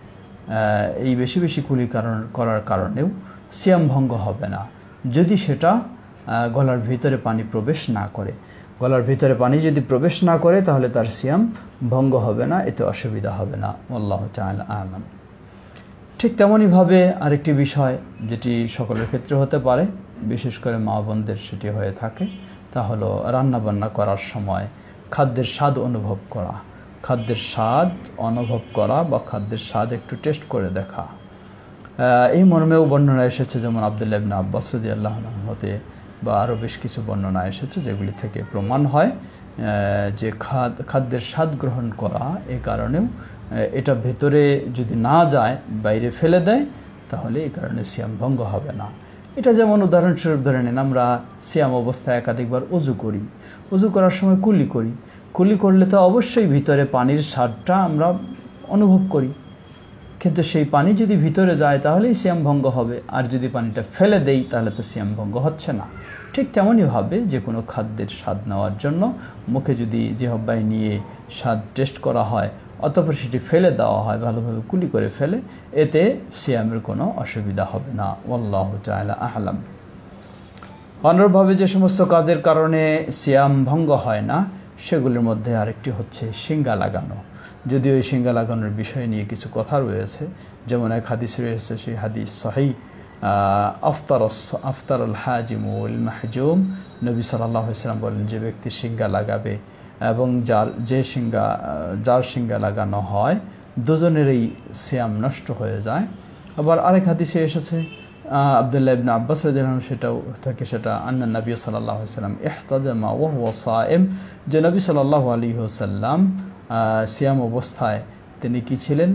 এই বেশি বেশি কুলি কারণ করার কারণেও সিয়াম ভঙ্গ হবে না, যদি সেটা গলার ভিতরে পানি প্রবেশ না করে। গলার ভিতরে পানি যদি প্রবেশ না করে তাহলে তার সিয়াম ভঙ্গ হবে না, এতে অসুবিধা হবে না। আল্লাহু তাআলা আ'লাম। ঠিক তেমনইভাবে আরেকটি বিষয় যেটি সকলের ক্ষেত্রে হতে পারে, বিশেষ করে মা বোনদের সেটি হয়ে থাকে, তা হলো রান্নাবান্না করার সময় খাদ্যের স্বাদ অনুভব করা। খাদ্যের স্বাদ অনুভব করা বা খাদ্যের স্বাদ একটু টেস্ট করে দেখা। এই মর্মেও বর্ণনা এসেছে, যেমন আব্দুল্লাহ ইবনে আব্বাস রাদিয়াল্লাহু আনহু হতে বা আরও বেশ কিছু বর্ণনা এসেছে, যেগুলি থেকে প্রমাণ হয় যে খাদ্যের স্বাদ গ্রহণ করা এই কারণেও এটা ভেতরে যদি না যায়, বাইরে ফেলে দেয়, তাহলে এই কারণে সিয়াম ভঙ্গ হবে না। এটা যেমন উদাহরণস্বরূপ ধরে নেন, আমরা সিয়াম অবস্থায় একাধিকবার অজু করি, অজু করার সময় কুলি করি, কুলি করলে তো অবশ্যই ভিতরে পানির স্বাদটা আমরা অনুভব করি, কিন্তু সেই পানি যদি ভিতরে যায় তাহলেই সিয়াম ভঙ্গ হবে, আর যদি পানিটা ফেলে দেই তাহলে তো সিয়াম ভঙ্গ হচ্ছে না। ঠিক তেমনইভাবে যে কোনো খাদ্যের স্বাদ নেওয়ার জন্য মুখে যদি জিহ্বায় নিয়ে স্বাদ টেস্ট করা হয়, অতঃপর সেটি ফেলে দেওয়া হয়, ভালোভাবে কুলি করে ফেলে, এতে সিয়ামের কোনো অসুবিধা হবে না। আল্লাহু তাআলা আ'লাম। অনুরূপভাবে যে সমস্ত কাজের কারণে সিয়াম ভঙ্গ হয় না, সেগুলির মধ্যে আরেকটি হচ্ছে শিঙ্গা লাগানো। যদিও এই শিঙ্গা লাগানোর বিষয় নিয়ে কিছু কথা রয়েছে, যেমন এক হাদিস রয়েছে, সেই হাদিস সহিহ, আফতার আফতার আল হাজিমুল মাহজুম, নবী সাল্লাল্লাহু আলাইহি ওয়াসাল্লাম বলেন, যে ব্যক্তি শিঙ্গা লাগাবে এবং যার যে শিঙ্গা যার শিঙ্গা লাগানো হয় দুজনেরই সিয়াম নষ্ট হয়ে যায়। আবার আরেক হাদিসে এসেছে আব্দুল্লাহ ইবনে আব্বাস রাদিয়াল্লাহু আনহু সেটাও থেকে সেটা আন্না নবী সাল্লাল্লাহু আলাইহি ওয়াসাল্লাম ইহতাজামা ওয়া হুয়া সায়েম, যে নবী সাল্লাল্লাহু আলাইহি ওয়াসাল্লাম সিয়াম অবস্থায় তিনি কি ছিলেন,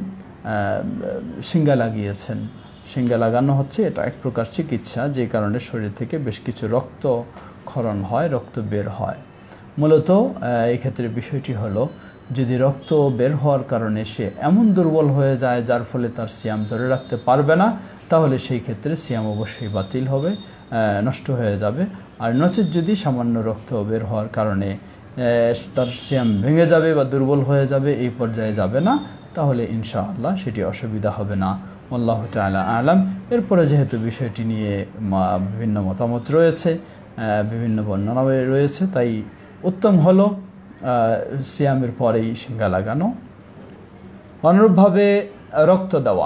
শিঙ্গা লাগিয়েছেন। শিঙ্গা লাগানো হচ্ছে এটা এক প্রকার চিকিৎসা, যে কারণে শরীর থেকে বেশ কিছু রক্ত ক্ষরণ হয়, রক্ত বের হয়। মূলত এই ক্ষেত্রে বিষয়টি হলো, যদি রক্ত বের হওয়ার কারণে সে এমন দুর্বল হয়ে যায় যার ফলে তার সিয়াম ধরে রাখতে পারবে না, তাহলে সেই ক্ষেত্রে সিয়াম অবশ্যই বাতিল হবে, নষ্ট হয়ে যাবে। আর নচেত যদি সামান্য রক্ত বের হওয়ার কারণে তার সিয়াম ভেঙে যাবে বা দুর্বল হয়ে যাবে, এই পর্যায়ে যাবে না, তাহলে ইনশাআল্লাহ সেটি অসুবিধা হবে না। আল্লাহু তাআলা আ'লাম। এরপরে যেহেতু বিষয়টি নিয়ে বিভিন্ন মতামত রয়েছে, বিভিন্ন বর্ণনা রয়েছে, তাই উত্তম হলো সিয়ামের পরেই শিঙ্গা লাগানো। অনুরূপভাবে রক্ত দেওয়া।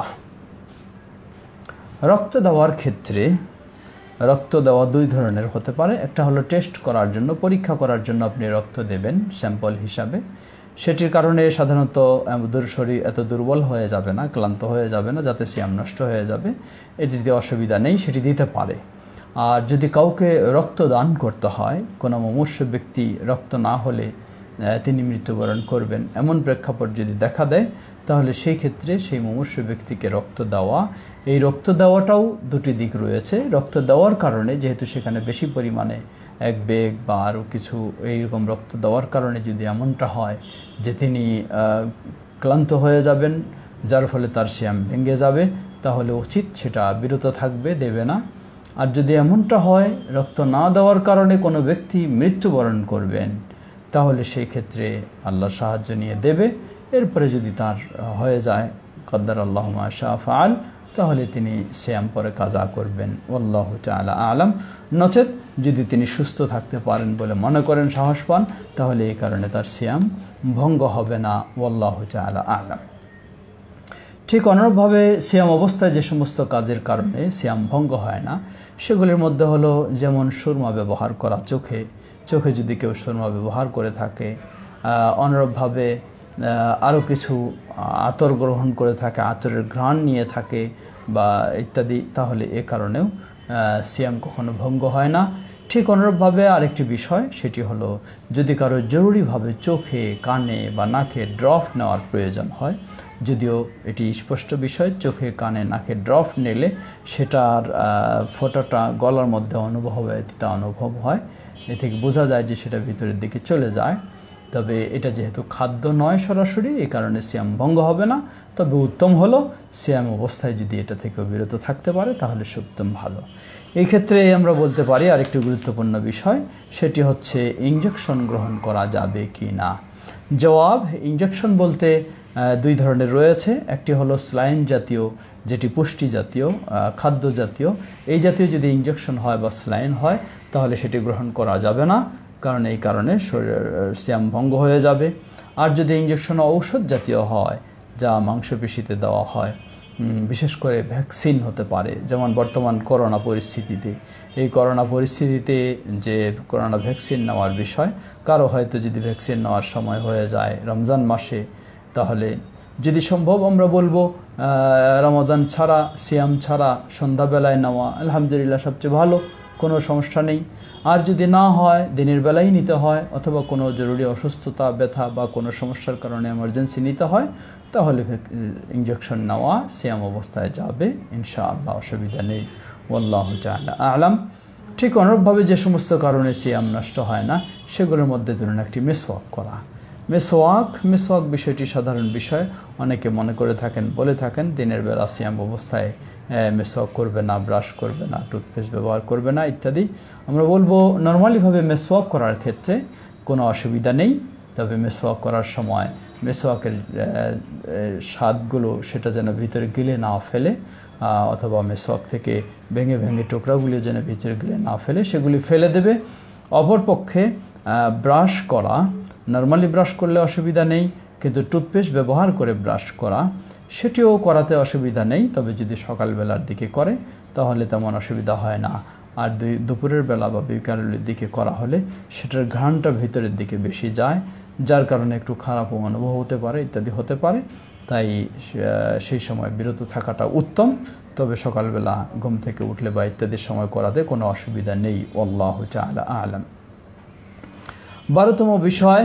রক্ত দেওয়ার ক্ষেত্রে রক্ত দেওয়া দুই ধরনের হতে পারে। একটা হলো টেস্ট করার জন্য, পরীক্ষা করার জন্য আপনি রক্ত দেবেন স্যাম্পল হিসাবে, সেটির কারণে সাধারণত শরীর এত দুর্বল হয়ে যাবে না, ক্লান্ত হয়ে যাবে না, যাতে সিয়াম নষ্ট হয়ে যাবে, এটিতে অসুবিধা নেই, সেটি দিতে পারে। আর যদি কাউকে রক্ত দান করতে হয়, কোনো মুমূর্ষু ব্যক্তি রক্ত না হলে তিনি মৃত্যুবরণ করবেন, এমন প্রেক্ষাপট যদি দেখা দেয়, তাহলে সেই ক্ষেত্রে সেই মুমূর্ষু ব্যক্তিকে রক্ত দেওয়া, এই রক্ত দেওয়াটাও দুটি দিক রয়েছে। রক্ত দেওয়ার কারণে যেহেতু সেখানে বেশি পরিমাণে এক বেগ বা আরও কিছু এইরকম রক্ত দেওয়ার কারণে যদি এমনটা হয় যে তিনি ক্লান্ত হয়ে যাবেন, যার ফলে তার সিয়াম ভেঙে যাবে, তাহলে উচিত সেটা বিরত থাকবে, দেবে না। আর যদি এমনটা হয় রক্ত না দেওয়ার কারণে কোনো ব্যক্তি মৃত্যুবরণ করবেন, তাহলে সেই ক্ষেত্রে আল্লাহর সাহায্য নিয়ে দেবে। এরপরে যদি তার হয়ে যায় কদ্দার আল্লাহু মা শাআ ফাআল, তাহলে তিনি সিয়াম পরে কাজা করবেন। আল্লাহু তাআলা আ'লাম। নচেত যদি তিনি সুস্থ থাকতে পারেন বলে মনে করেন, সাহস পান, তাহলে এই কারণে তার সিয়াম ভঙ্গ হবে না। আল্লাহু তাআলা আ'লাম। ঠিক অনুরূপভাবে সিয়াম অবস্থায় যে সমস্ত কাজের কারণে সিয়াম ভঙ্গ হয় না, সেগুলির মধ্যে হলো যেমন সুরমা ব্যবহার করা, চোখে চোখে যদি কেউ সুরমা ব্যবহার করে থাকে, অনুরূপভাবে আরও কিছু আতর গ্রহণ করে থাকে, আতরের ঘ্রাণ নিয়ে থাকে বা ইত্যাদি, তাহলে এ কারণেও সিয়াম কখনো ভঙ্গ হয় না। ঠিক অনুরূপভাবে আরেকটি বিষয়, সেটি হলো যদি কারো জরুরিভাবে চোখে, কানে বা নাকে ড্রপ নেওয়ার প্রয়োজন হয়, যদিও এটি স্পষ্ট বিষয়, চোখে, কানে, নাকে ড্রপ নিলে সেটার ফোঁটাটা গলার মধ্যে অনুভব হয়, তিতা অনুভব হয়, এ থেকে বোঝা যায় যে সেটা ভিতরের দিকে চলে যায়। তবে এটা যেহেতু খাদ্য নয় সরাসরি, এই কারণে সিয়াম ভঙ্গ হবে না। তবে উত্তম হলো সিয়াম অবস্থায় যদি এটা থেকেও বিরত থাকতে পারে তাহলে সে উত্তম ভালো। এই ক্ষেত্রে আমরা বলতে পারি আরেকটি গুরুত্বপূর্ণ বিষয়, সেটি হচ্ছে ইনজেকশন গ্রহণ করা যাবে কি না। জবাব, ইনজেকশন বলতে দুই ধরনের রয়েছে। একটি হলো স্লাইন জাতীয়, যেটি পুষ্টি জাতীয়, খাদ্য জাতীয়। এই জাতীয় যদি ইনজেকশন হয় বা স্লাইন হয় তাহলে সেটি গ্রহণ করা যাবে না, কারণ এই কারণে শরীর সিয়াম ভঙ্গ হয়ে যাবে। আর যদি ইনজেকশন ঔষধ জাতীয় হয়, যা মাংসপেশিতে দেওয়া হয়, বিশেষ করে ভ্যাকসিন হতে পারে, যেমন বর্তমান করোনা পরিস্থিতিতে, এই করোনা পরিস্থিতিতে যে করোনা ভ্যাকসিন নেওয়ার বিষয়, কারো হয়তো যদি ভ্যাকসিন নেওয়ার সময় হয়ে যায় রমজান মাসে, তাহলে যদি সম্ভব আমরা বলবো রমাদান ছাড়া, সিয়াম ছাড়া সন্ধ্যাবেলায় নেওয়া আলহামদুলিল্লাহ সবচেয়ে ভালো, কোনো সমস্যা নেই। আর যদি না হয় দিনের বেলায় নিতে হয়, অথবা কোনো জরুরি অসুস্থতা, ব্যথা বা কোনো সমস্যার কারণে এমার্জেন্সি নিতে হয়, তাহলে ইনজেকশন নেওয়া সিয়াম অবস্থায় যাবে ইনশাআল্লাহ, অসুবিধা নেই। ওয়াল্লাহু তাআলা আ'লাম। ঠিক অনুরূপভাবে যে সমস্ত কারণে সিয়াম নষ্ট হয় না, সেগুলোর মধ্যে ধরুন একটি মেসওয়াক করা। মেসওয়াক মেসওয়াক বিষয়টি সাধারণ বিষয়, অনেকে মনে করে থাকেন, বলে থাকেন দিনের বেলা সিয়াম অবস্থায় মেসওয়াক করবে না, ব্রাশ করবে না, টুথপেস্ট ব্যবহার করবে না ইত্যাদি। আমরা বলবো নর্মালিভাবে মেসওয়াক করার ক্ষেত্রে কোনো অসুবিধা নেই। তবে মেসওয়াক করার সময় মেসওয়াকের স্বাদগুলো সেটা যেন ভিতরে গিলে না ফেলে, অথবা মেসওয়াক থেকে ভেঙে ভেঙে টুকরাগুলি যেন ভিতরে গিলে না ফেলে, সেগুলি ফেলে দেবে। অপরপক্ষে ব্রাশ করা, নর্মালি ব্রাশ করলে অসুবিধা নেই, কিন্তু টুথপেস্ট ব্যবহার করে ব্রাশ করা সেটিও করাতে অসুবিধা নেই। তবে যদি সকালবেলার দিকে করে তাহলে তেমন অসুবিধা হয় না। আর দুই দুপুরের বেলা বা বিকালের দিকে করা হলে সেটার ঘ্রাণটা ভিতরের দিকে বেশি যায়, যার কারণে একটু খারাপ অনুভব হতে পারে ইত্যাদি হতে পারে। তাই সেই সময় বিরত থাকাটা উত্তম। তবে সকালবেলা ঘুম থেকে উঠলে বা ইত্যাদির সময় করাতে কোনো অসুবিধা নেই। আল্লাহু তাআলা আ'লাম। বারোতম বিষয়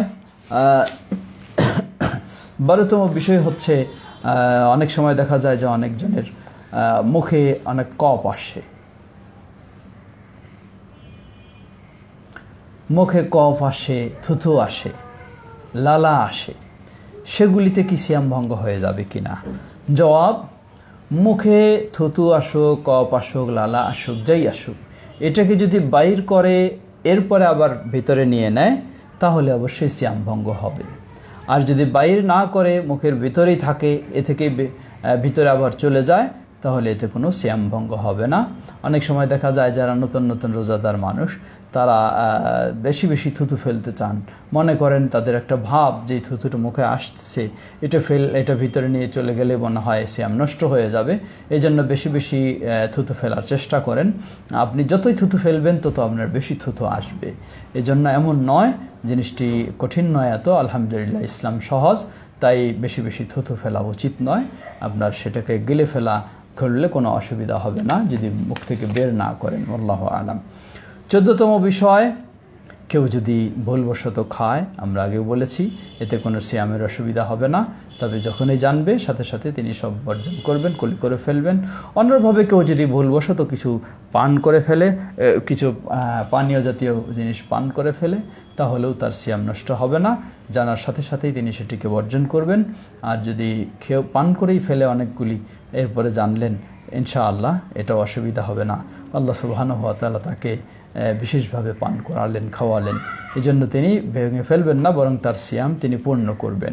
বারোতম বিষয় হচ্ছে অনেক সময় দেখা যায় যে অনেকজনের মুখে অনেক কফ আসে, মুখে কফ আসে, থুথু আসে, লালা আসে, সেগুলিতে কি সিয়াম ভঙ্গ হয়ে যাবে কিনা? জবাব, মুখে থুথু আসুক, কফ আসুক, লালা আসুক, যাই আসুক, এটাকে যদি বাইর করে এরপরে আবার ভিতরে নিয়ে নেয় তাহলে অবশ্যই সিয়াম ভঙ্গ হবে। আর যদি বাইর না করে মুখের ভিতরেই থাকে, এ থেকে ভিতরে আবার চলে যায়, তাহলে এতে কোনো সিয়াম ভঙ্গ হবে না। অনেক সময় দেখা যায় যারা নতুন নতুন রোজাদার মানুষ, তারা বেশি বেশি থুতু ফেলতে চান, মনে করেন তাদের একটা ভাব যে থুতুটা মুখে আসছে, এটা ফেল এটা ভিতরে নিয়ে চলে গেলে মনে হয় সিয়াম নষ্ট হয়ে যাবে, এই জন্য বেশি বেশি থুতু ফেলার চেষ্টা করেন। আপনি যতই থুতু ফেলবেন তত আপনার বেশি থুতু আসবে। এই জন্য এমন নয়, জিনিসটি কঠিন নয় এত, আলহামদুলিল্লাহ ইসলাম সহজ, তাই বেশি বেশি থুতু ফেলা উচিত নয়। আপনার সেটাকে গিলে ফেলা করলে কোনো অসুবিধা হবে না যদি মুখ থেকে বের না করেন। আল্লাহু আ'লাম। চোদ্দতম বিষয়, কেউ যদি ভুলবশত খায়, আমরা আগেও বলেছি এতে কোনো সিয়ামের অসুবিধা হবে না। তবে যখনই জানবে সাথে সাথে তিনি সব বর্জন করবেন, কুলি করে ফেলবেন। অন্যভাবে কেউ যদি ভুলবশত কিছু পান করে ফেলে, কিছু পানীয় জাতীয় জিনিস পান করে ফেলে, তাহলেও তার সিয়াম নষ্ট হবে না, জানার সাথে সাথেই তিনি সেটিকে বর্জন করবেন। আর যদি খেয়ে পান করেই ফেলে অনেকগুলি, এরপরে জানলেন, ইনশাআল্লাহ এটাও অসুবিধা হবে না। আল্লাহ সুবহানাহু ওয়া তাআলা তাকে বিশেষভাবে পান করালেন, খাওয়ালেন, এই জন্য তিনি ভেঙে ফেলবেন না, বরং তার সিয়াম তিনি পূর্ণ করবেন।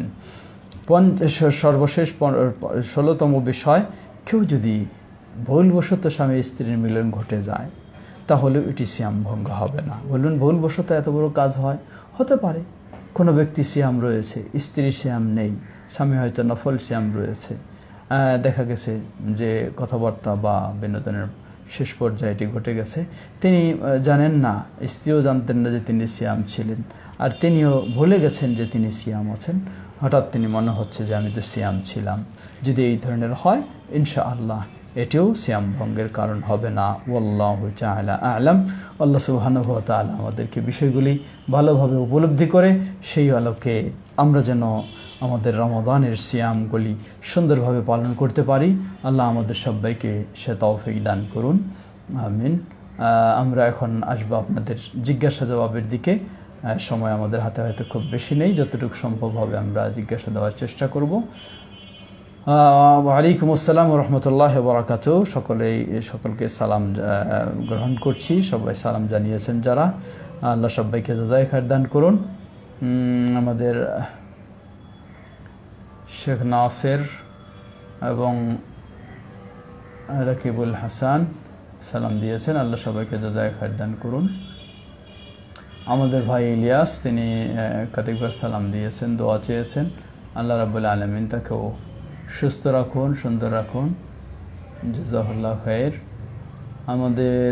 সর্বশেষ ষোলোতম বিষয়, কেউ যদি ভুলবশত স্বামী স্ত্রীর মিলন ঘটে যায় তাহলে এটি সিয়াম ভঙ্গ হবে না। বলুন, ভুলবশত এত বড় কাজ হয়? হতে পারে কোনো ব্যক্তি সিয়াম রয়েছে, স্ত্রী সিয়াম নেই, স্বামী হয়তো নফল সিয়াম রয়েছে, দেখা গেছে যে কথাবার্তা বা বিনোদনের শেষ পর্যায়ে এটি ঘটে গেছে, তিনি জানেন না, স্ত্রীও জানতেন না যে তিনি সিয়াম ছিলেন, আর তিনিও ভুলে গেছেন যে তিনি সিয়াম আছেন। হঠাৎ তিনি মনে হচ্ছে যে আমি তো সিয়াম ছিলাম। যদি এই ধরনের হয়, ইনশাআল্লাহ এটিও সিয়াম ভঙ্গের কারণ হবে না। ওয়াল্লাহু তাআলা আ'লাম। আল্লাহ সুবহানাহু ওয়া তাআলা আমাদেরকে বিষয়গুলি ভালোভাবে উপলব্ধি করে সেই আলোকে আমরা যেন আমাদের রমাদানের সিয়ামগুলি সুন্দরভাবে পালন করতে পারি। আল্লাহ আমাদের সবাইকে সে তৌফিক দান করুন, আমিন। আমরা এখন আসবো আপনাদের জিজ্ঞাসা জবাবের দিকে। সময় আমাদের হাতে হয়তো খুব বেশি নেই, যতটুকু সম্ভব হবে আমরা জিজ্ঞাসা দেওয়ার চেষ্টা করব। ওয়ালাইকুম আসসালাম ওয়া রাহমাতুল্লাহি ওয়া বারাকাতুহু। সকলেই সকলকে সালাম গ্রহণ করছি। সবাই সালাম জানিয়েছেন যারা, আল্লাহ সবাইকে জাযায়ে খায়র দান করুন। আমাদের শেখ নাসির এবং রাকিবুল হাসান সালাম দিয়েছেন, আল্লাহ সবাইকে জাযায়ে খায়র দান করুন। আমাদের ভাই ইলিয়াস তিনি একাধিকবার সালাম দিয়েছেন, দোয়া চেয়েছেন, আল্লাহ রাব্বুল আলামিন তাকেও সুস্থ রাখুন, সুন্দর রাখুন, জাযাকাল্লাহ খায়র। আমাদের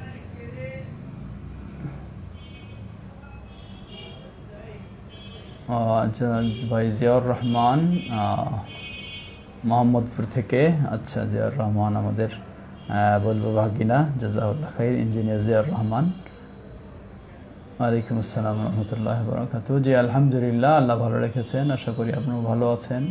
ভাই জিয়াউর রহমান মোহাম্মদপুর থেকে, আচ্ছা জিয়াউর রহমান আমাদের বলবো ভাগিনা, জাযাকাল্লাহ খায়র, ইঞ্জিনিয়ার জিয়াউর রহমান। ওয়ালাইকুম আসসালাম ওয়া রাহমাতুল্লাহি ওয়া বারাকাতুহু। জি আলহামদুলিল্লাহ, আল্লাহ ভালো রেখেছেন, আশা করি আপনিও ভালো আছেন।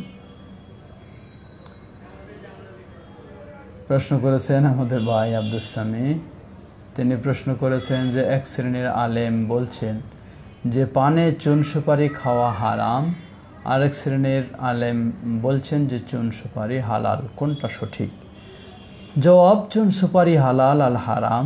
প্রশ্ন করেছেন আমাদের ভাই আব্দুস সামি, তিনি প্রশ্ন করেছেন যে এক শ্রেণীর আলেম বলছেন যে পানে চুন সুপারি খাওয়া হারাম, আরেক শ্রেণীর আলেম বলছেন যে চুন সুপারি হালাল, কোনটা সঠিক? জবাব, চুন সুপারি হালাল আল হারাম।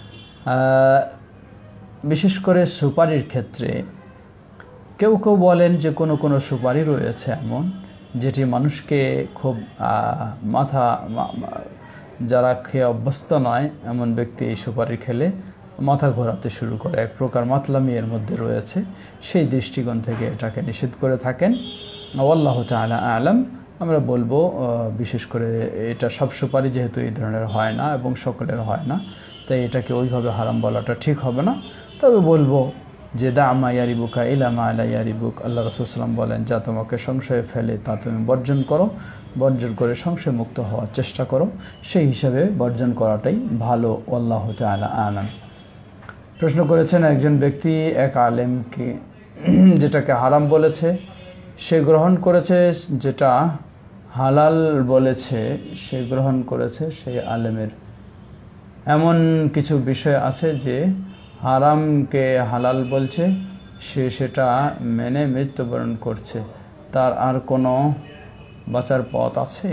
বিশেষ করে সুপারির ক্ষেত্রে কেউ কেউ বলেন যে কোনো কোনো সুপারি রয়েছে এমন যেটি মানুষকে খুব মাথা, যারা খেয়ে অভ্যস্ত নয় এমন ব্যক্তি এই সুপারি খেলে মাথা ঘোরাতে শুরু করে, এক প্রকার মাতলামি এর মধ্যে রয়েছে, সেই দৃষ্টিকোণ থেকে এটাকে নিষেধ করে থাকেন। আল্লাহু তাআলা আ'লাম। আমরা বলবো বিশেষ করে এটা সব সুপারি যেহেতু এই ধরনের হয় না এবং সকলের হয় না, তাই এটাকে ওইভাবে হারাম বলাটা ঠিক হবে না। তবে বলবো যে দা মা ইয়ারিবুকা ইলা মা লা ইয়ারিবুক, আল্লাহ রাসূল সাল্লাল্লাহু আলাইহি ওয়াসাল্লাম বলেন যা তোমাকে সংশয়ে ফেলে তা তুমি বর্জন করো, বর্জন করে সংশয় মুক্ত হওয়ার চেষ্টা করো, সেই হিসাবে বর্জন করাটাই ভালো। আল্লাহু তাআলা আ'লাম। প্রশ্ন করেছেন একজন ব্যক্তি এক আলেমকে যেটাকে হারাম বলেছে সে গ্রহণ করেছে, যেটা হালাল বলেছে সে গ্রহণ করেছে, সেই আলেমের এমন কিছু বিষয় আছে যে হারামকে হালাল বলছে, সে সেটা মেনে মৃত্যুবরণ করছে, তার আর কোনো বাঁচার পথ আছে?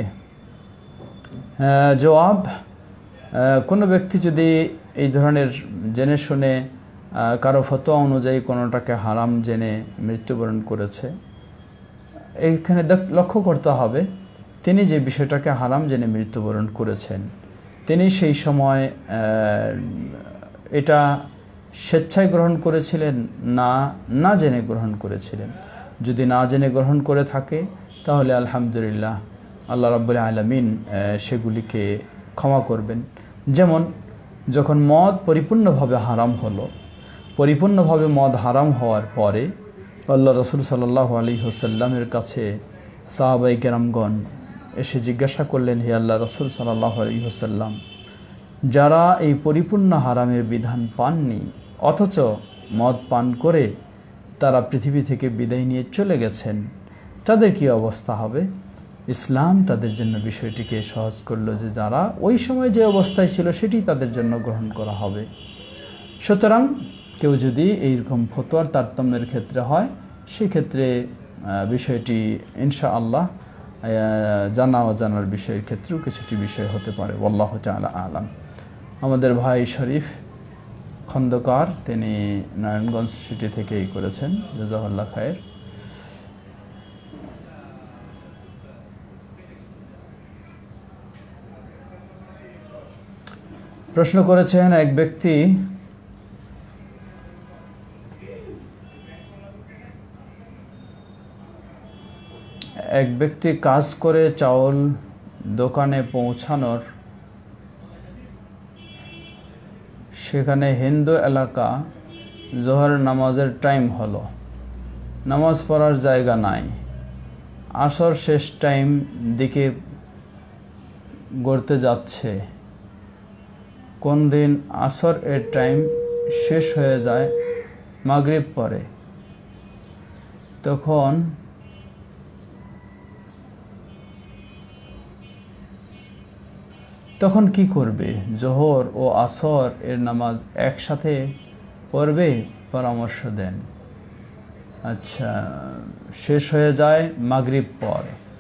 জবাব, কোনো ব্যক্তি যদি এই ধরনের জেনে শুনে কারো ফতোয়া অনুযায়ী কোনোটাকে হারাম জেনে মৃত্যুবরণ করেছে, এইখানে লক্ষ্য করতে হবে তিনি যে বিষয়টাকে হারাম জেনে মৃত্যুবরণ করেছেন তিনি সেই সময় এটা স্বেচ্ছায় গ্রহণ করেছিলেন না না জেনে গ্রহণ করেছিলেন। যদি না জেনে গ্রহণ করে থাকে তাহলে আলহামদুলিল্লাহ আল্লাহ রাব্বুল আলামিন সেগুলিকে ক্ষমা করবেন। যেমন যখন মদ পরিপূর্ণভাবে হারাম হলো, পরিপূর্ণভাবে মদ হারাম হওয়ার পরে আল্লাহ রাসূল সাল্লাল্লাহু আলাইহি ওয়াসাল্লামের কাছে সাহাবায়ে কেরামগণ এসে জিজ্ঞাসা করলেন, হে আল্লাহ রাসূল সাল্লাল্লাহু আলাইহি ওয়াসাল্লাম, যারা এই পরিপূর্ণ হারামের বিধান পাননি অথচ মদ পান করে তারা পৃথিবী থেকে বিদায় নিয়ে চলে গেছেন, তাদের কি অবস্থা হবে? ইসলাম তাদের জন্য বিষয়টিকে সহজ করলো যে যারা ওই সময় যে অবস্থায় ছিল সেটি তাদের জন্য গ্রহণ করা হবে। সুতরাং কেউ যদি এইরকম ফতোয়ার তারতম্যের ক্ষেত্রে হয় সেক্ষেত্রে বিষয়টি ইনশাআল্লাহ জানা অজানার বিষয়ের ক্ষেত্রেও কিছুটি বিষয় হতে পারে। আল্লাহু তাআলা আ'লাম। আমাদের ভাই শরীফ খন্দকার তিনি নারায়ণগঞ্জ সিটি থেকেই করেছেন, জাযাকাল্লাহ খায়র। প্রশ্ন করেছেন এক ব্যক্তি এক ব্যক্তি কাজ করে চাউল দোকানে পৌঁছানোর, সেখানে হিন্দু এলাকা, জোহর নামাজের টাইম হলো, নামাজ পড়ার জায়গা নাই, আসর শেষ টাইম দিকে গড়তে যাচ্ছে, কোন দিন আসর এর টাইম শেষ হয়ে যায় মাগরিব পরে, তখন তখন কি করবে? জোহর ও আসর এর নামাজ একসাথে পড়বে? পরামর্শ দেন। আচ্ছা, শেষ হয়ে যায় মাগরিব পর,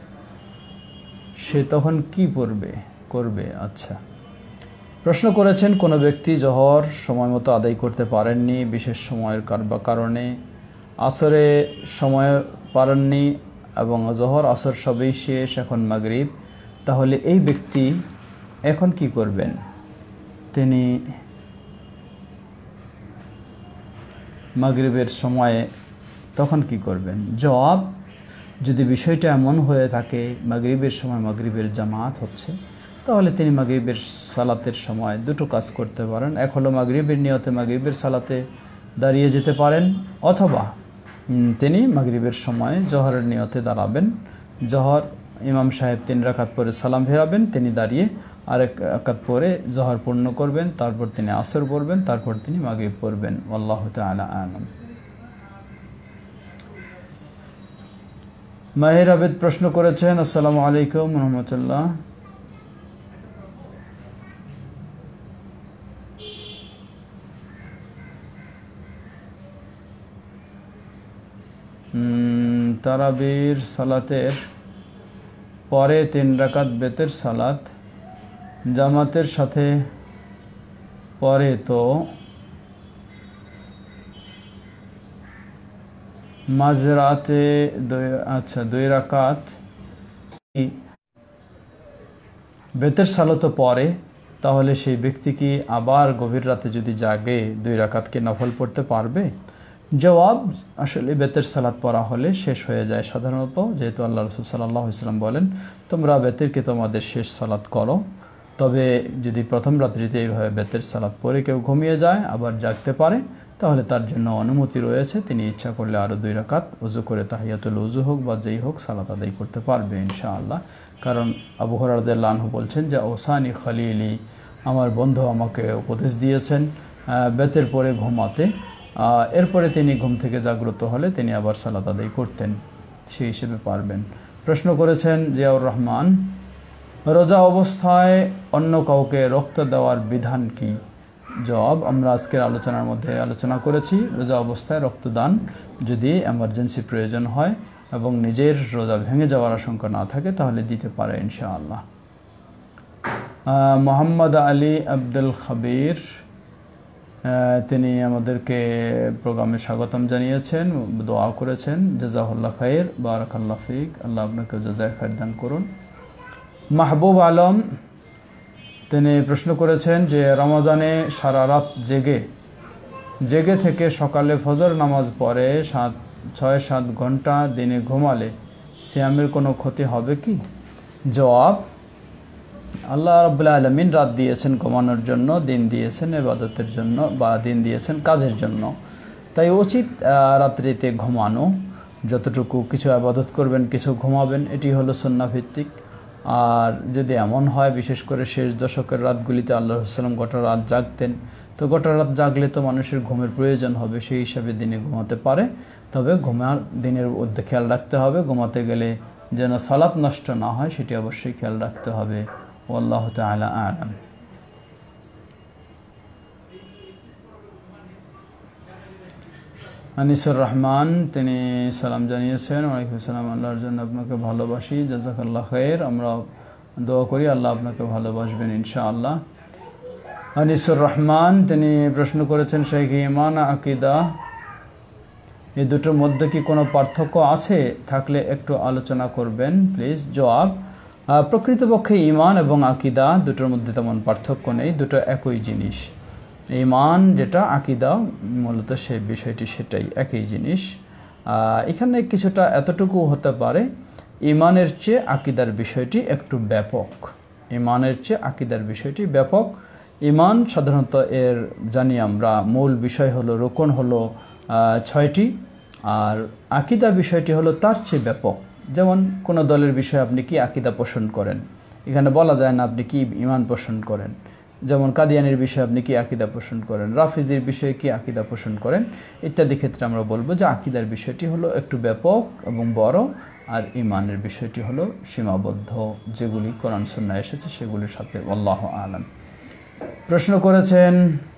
সে তখন কি পড়বে করবে? আচ্ছা, প্রশ্ন করেছেন কোনো ব্যক্তি জোহর সময় মতো আদায় করতে পারেননি বিশেষ সময়ের কারণে, আসরে সময় পারেননি এবং জোহর আসর সবই শেষ, এখন মাগরিব, তাহলে এই ব্যক্তি এখন কি করবেন? তিনি মাগরিবের সময়ে তখন কি করবেন? জবাব, যদি বিষয়টা এমন হয়ে থাকে মাগরিবের সময় মাগরিবের জামাত হচ্ছে, তাহলে তিনি মাগরিবের সালাতের সময় দুটো কাজ করতে পারেন। এক হলো মাগরিবের নিয়তে মাগরিবের সালাতে দাঁড়িয়ে যেতে পারেন, অথবা তিনি মাগরিবের সময় জোহরের নিয়তে দাঁড়াবেন। জোহর ইমাম সাহেব তিন রাকাত পরে সালাম ফেরাবেন, তিনি দাঁড়িয়ে আরেক রাকাত পরে জোহর পূর্ণ করবেন, তারপর তিনি আসর পড়বেন, তারপর তিনি মাগরিব পড়বেন। আল্লাহু তাআলা আ'লাম। মাহির আবেদ প্রশ্ন করেছেন, আসসালামু আলাইকুম ওয়া রাহমাতুল্লাহ, তারাবির সালাতের পরে তিন রাকাত বেতের সালাত জামাতের সাথে পরে তো মাঝরাতে আচ্ছা দুই রাকাত বেতের সালাত পরে, তাহলে সেই ব্যক্তি কি আবার গভীর রাতে যদি জাগে দুই রাকাতকে নফল পড়তে পারবে? জবাব, আসলে বেতের সালাত পড়া হলে শেষ হয়ে যায় সাধারণত, যেহেতু আল্লাহ রাসূল সাল্লাল্লাহু আলাইহি ওয়াসাল্লাম বলেন তোমরা বেতেরকে তোমাদের শেষ সালাত করো। তবে যদি প্রথম রাত্রিতে এইভাবে বেতের সালাত পড়ে কেউ ঘুমিয়ে যায় আবার জাগতে পারে, তাহলে তার জন্য অনুমতি রয়েছে, তিনি ইচ্ছা করলে আরও দুই রাকাত ওযু করে তাহিয়াতুল ওযু হোক বা যেই হোক সালাত আদায় করতে পারবে ইনশাআল্লাহ। কারণ আবু হুরায়রা রাদিয়াল্লাহু আনহু বলছেন যে ওসানি খলিলি, আমার বন্ধু আমাকে উপদেশ দিয়েছেন বেতের পরে ঘুমাতে, এরপরে তিনি ঘুম থেকে জাগ্রত হলে তিনি আবার সালাত আদায় করতেন, সেই হিসেবে পারবেন। প্রশ্ন করেছেন জিয়াউর রহমান, রোজা অবস্থায় অন্য কাউকে রক্ত দেওয়ার বিধান কি? জবাব, আমরা আজকের আলোচনার মধ্যে আলোচনা করেছি, রোজা অবস্থায় রক্তদান যদি এমার্জেন্সি প্রয়োজন হয় এবং নিজের রোজা ভেঙে যাওয়ার আশঙ্কা না থাকে তাহলে দিতে পারে ইনশাআল্লাহ। মোহাম্মদ আলী আব্দুল খাবির তিনি আমাদেরকে প্রোগ্রামে স্বাগতম জানিয়েছেন, দোয়া করেছেন, জাযাহুল্লাহ খাইর, বারাকাল্লাহ ফিক, আল্লাহ আপনাকে জাযায়ে খাইর দান করুন। মাহবুব আলম তিনি প্রশ্ন করেছেন যে রমাদানে সারা রাত জেগে জেগে থেকে সকালে ফজর নামাজ পড়ে সাত ছয় সাত ঘন্টা দিনে ঘুমালে সিয়ামের কোনো ক্ষতি হবে কি? জবাব, আল্লাহ রাব্বুল আলামিন রাত দিয়েছেন ঘুমানোর জন্য, দিন দিয়েছেন ইবাদতের জন্য বা দিন দিয়েছেন কাজের জন্য, তাই উচিত রাত্রিতে ঘুমানো, যতটুকু কিছু ইবাদত করবেন কিছু ঘুমাবেন, এটি হলো সুন্নাহ ভিত্তিক। আর যদি এমন হয় বিশেষ করে শেষ দশকের রাতগুলিতে আল্লাহ রাসূল সাল্লাল্লাহু আলাইহি ওয়াসাল্লাম গোটা রাত জাগতেন, তো গোটা রাত জাগলে তো মানুষের ঘুমের প্রয়োজন হবে, সেই হিসাবে দিনে ঘুমাতে পারে। তবে ঘুমার দিনের মধ্যে খেয়াল রাখতে হবে, ঘুমাতে গেলে যেন সালাত নষ্ট না হয় সেটি অবশ্যই খেয়াল রাখতে হবে। আল্লাহু তাআলা আ'লাম। আনিসুর রহমান তিনি সালাম জানিয়েছেন, ওয়ালাইকুম আসসালাম, আল্লাহর জন্য আপনাকে ভালোবাসি, জাযাকাল্লাহ খাইর, আমরা দোয়া করি আল্লাহ আপনাকে ভালোবাসবেন ইনশাআল্লাহ। আনিসুর রহমান তিনি প্রশ্ন করেছেন, শেখ ঈমান আকীদা এই দুটোর মধ্যে কি কোনো পার্থক্য আছে? থাকলে একটু আলোচনা করবেন প্লিজ। জবাব, প্রকৃতপক্ষে ঈমান এবং আকীদা দুটোর মধ্যে তেমন পার্থক্য নেই, দুটো একই জিনিস। ঈমান যেটা, আকীদা মূলত সেই বিষয়টি সেটাই, একই জিনিস। এখানে কিছুটা এতটুকু হতে পারে, ঈমানের চেয়ে আকীদার বিষয়টি একটু ব্যাপক, ঈমানের চেয়ে আকীদার বিষয়টি ব্যাপক। ঈমান সাধারণত এর জানি আমরা মূল বিষয় হলো, রোকন হলো ছয়টি, আর আকীদা বিষয়টি হলো তার চেয়ে ব্যাপক। যেমন কোনো দলের বিষয়ে আপনি কি আকীদা পোষণ করেন, এখানে বলা যায় না আপনি কি ঈমান পোষণ করেন। যেমন কাদিয়ানির বিষয়ে আপনি কি আকীদা পোষণ করেন, রাফিজির বিষয়ে কি আকীদা পোষণ করেন ইত্যাদি ক্ষেত্রে আমরা বলবো যে আকীদার বিষয়টি হলো একটু ব্যাপক এবং বড়, আর ঈমানের বিষয়টি হলো সীমাবদ্ধ, যেগুলি কোরআন সুন্নাহ এসেছে সেগুলির সাথে। আল্লাহু আ'লাম। প্রশ্ন করেছেন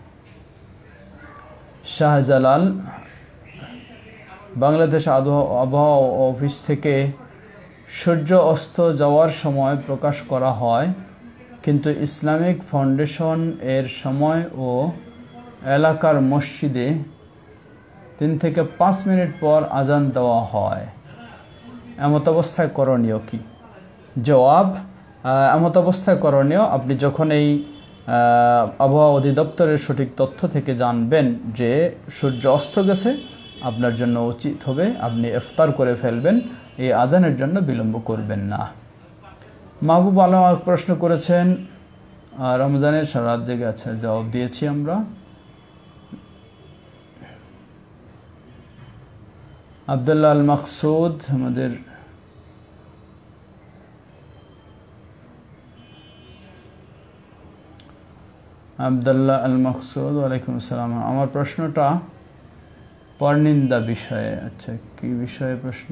শাহজালাল, বাংলাদেশ আবহাওয়া অফিস থেকে সূর্য অস্ত যাওয়ার সময় প্রকাশ করা হয়, কিন্তু ইসলামিক ফাউন্ডেশন এর সময় ও এলাকার মসজিদে তিন থেকে পাঁচ মিনিট পর আজান দেওয়া হয়। এমত অবস্থায় করণীয় কি? জবাব, এমত অবস্থায় করণীয়, আপনি যখন এই আবহাওয়া অধিদপ্তরের সঠিক তথ্য থেকে জানবেন যে সূর্য অস্ত গেছে, আপনার জন্য উচিত হবে আপনি ইফতার করে ফেলবেন, এই আজানের জন্য বিলম্ব করবেন না। মাহবুব আলম প্রশ্ন করেছেন রমজানের সারা রাত জেগে আছে, জবাব দিয়েছি আমরা। আব্দুল্লাহ আল মাকসুদ, আমাদের আব্দুল্লাহ আল মাকসুদ, ওয়ালাইকুম আসসালাম। আমার প্রশ্নটা পরনিন্দা বিষয়ে। আচ্ছা, কি বিষয়ে প্রশ্ন?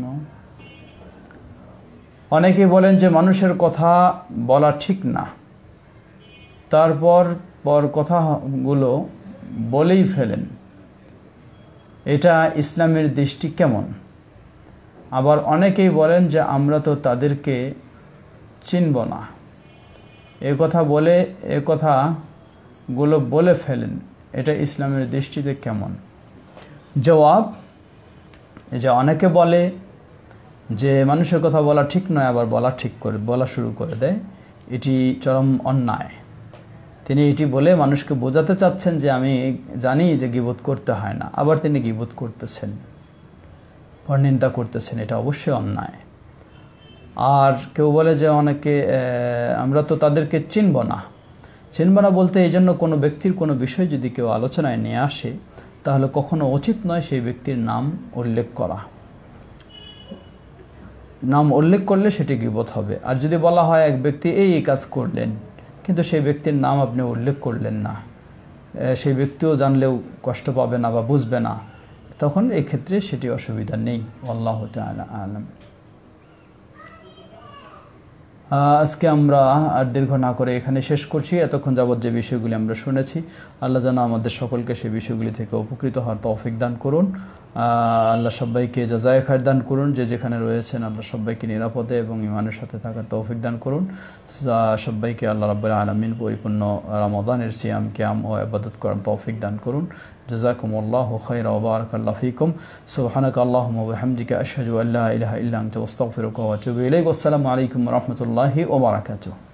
অনেকেই বলেন যে মানুষের কথা বলা ঠিক না, তারপর পর কথাগুলো বলেই ফেলেন, এটা ইসলামের দৃষ্টি কেমন? আবার অনেকেই বলেন যে আমরা তো তাদেরকে চিনব না, এ কথা বলে এ কথাগুলো বলে ফেলেন, এটা ইসলামের দৃষ্টিতে কেমন? জবাব, যে অনেকে বলে যে মানুষের কথা বলা ঠিক নয়, আবার বলা ঠিক করে বলা শুরু করে দেয়, এটি চরম অন্যায়। তিনি এটি বলে মানুষকে বোঝাতে চাচ্ছেন যে আমি জানি যে গীবত করতে হয় না, আবার তিনি গীবত করতেছেন, পরনিন্দা করতেছেন, এটা অবশ্যই অন্যায়। আর কেউ বলে যে অনেকে আমরা তো তাদেরকে চিনব না। চিনব না বলতে এই জন্য কোনো ব্যক্তির কোনো বিষয় যদি কেউ আলোচনায় নিয়ে আসে, তাহলে কখনো উচিত নয় সেই ব্যক্তির নাম উল্লেখ করা। নাম উল্লেখ করলে সেটি গীবত হবে। আর যদি বলা হয় এক ব্যক্তি এই এই কাজ করলেন, কিন্তু সেই ব্যক্তির নাম আপনি উল্লেখ করলেন না, সেই ব্যক্তিও জানলেও কষ্ট পাবে না বা বুঝবে না, তখন এই ক্ষেত্রে সেটি অসুবিধা নেই। আল্লাহু তাআলা আ'লাম। আজকে আমরা আর দীর্ঘ না করে এখানে শেষ করছি। এতক্ষণ যাবৎ যে বিষয়গুলি আমরা শুনেছি, আল্লাহ যেন আমাদের সকলকে সেই বিষয়গুলি থেকে উপকৃত হওয়ার তৌফিক দান করুন। আল্লাহ সবাইকে জাযায়ে খায়র দান করুন, যে যেখানে রয়েছেন আল্লাহ সবাইকে নিরাপদে এবং ঈমানের সাথে থাকার তৌফিক দান করুন। সবাইকে আল্লাহ রাব্বুল আলামিন পরিপূর্ণ রমাদানের সিয়াম কিয়াম ও ইবাদত করার তৌফিক দান করুন। জাযাকুমুল্লাহু খায়রা ওয়া বারাকাল্লাহু ফীকুম। সুবহানাকা আল্লাহুম্মা ওয়া বিহামদিকা আশহাদু আল্লা ইলাহা ইল্লা আনতা আস্তাগফিরুকা ওয়া আতুবু ইলাইক। আসসালামু আলাইকুম ওয়া রাহমাতুল্লাহি ওয়া বারাকাতুহু।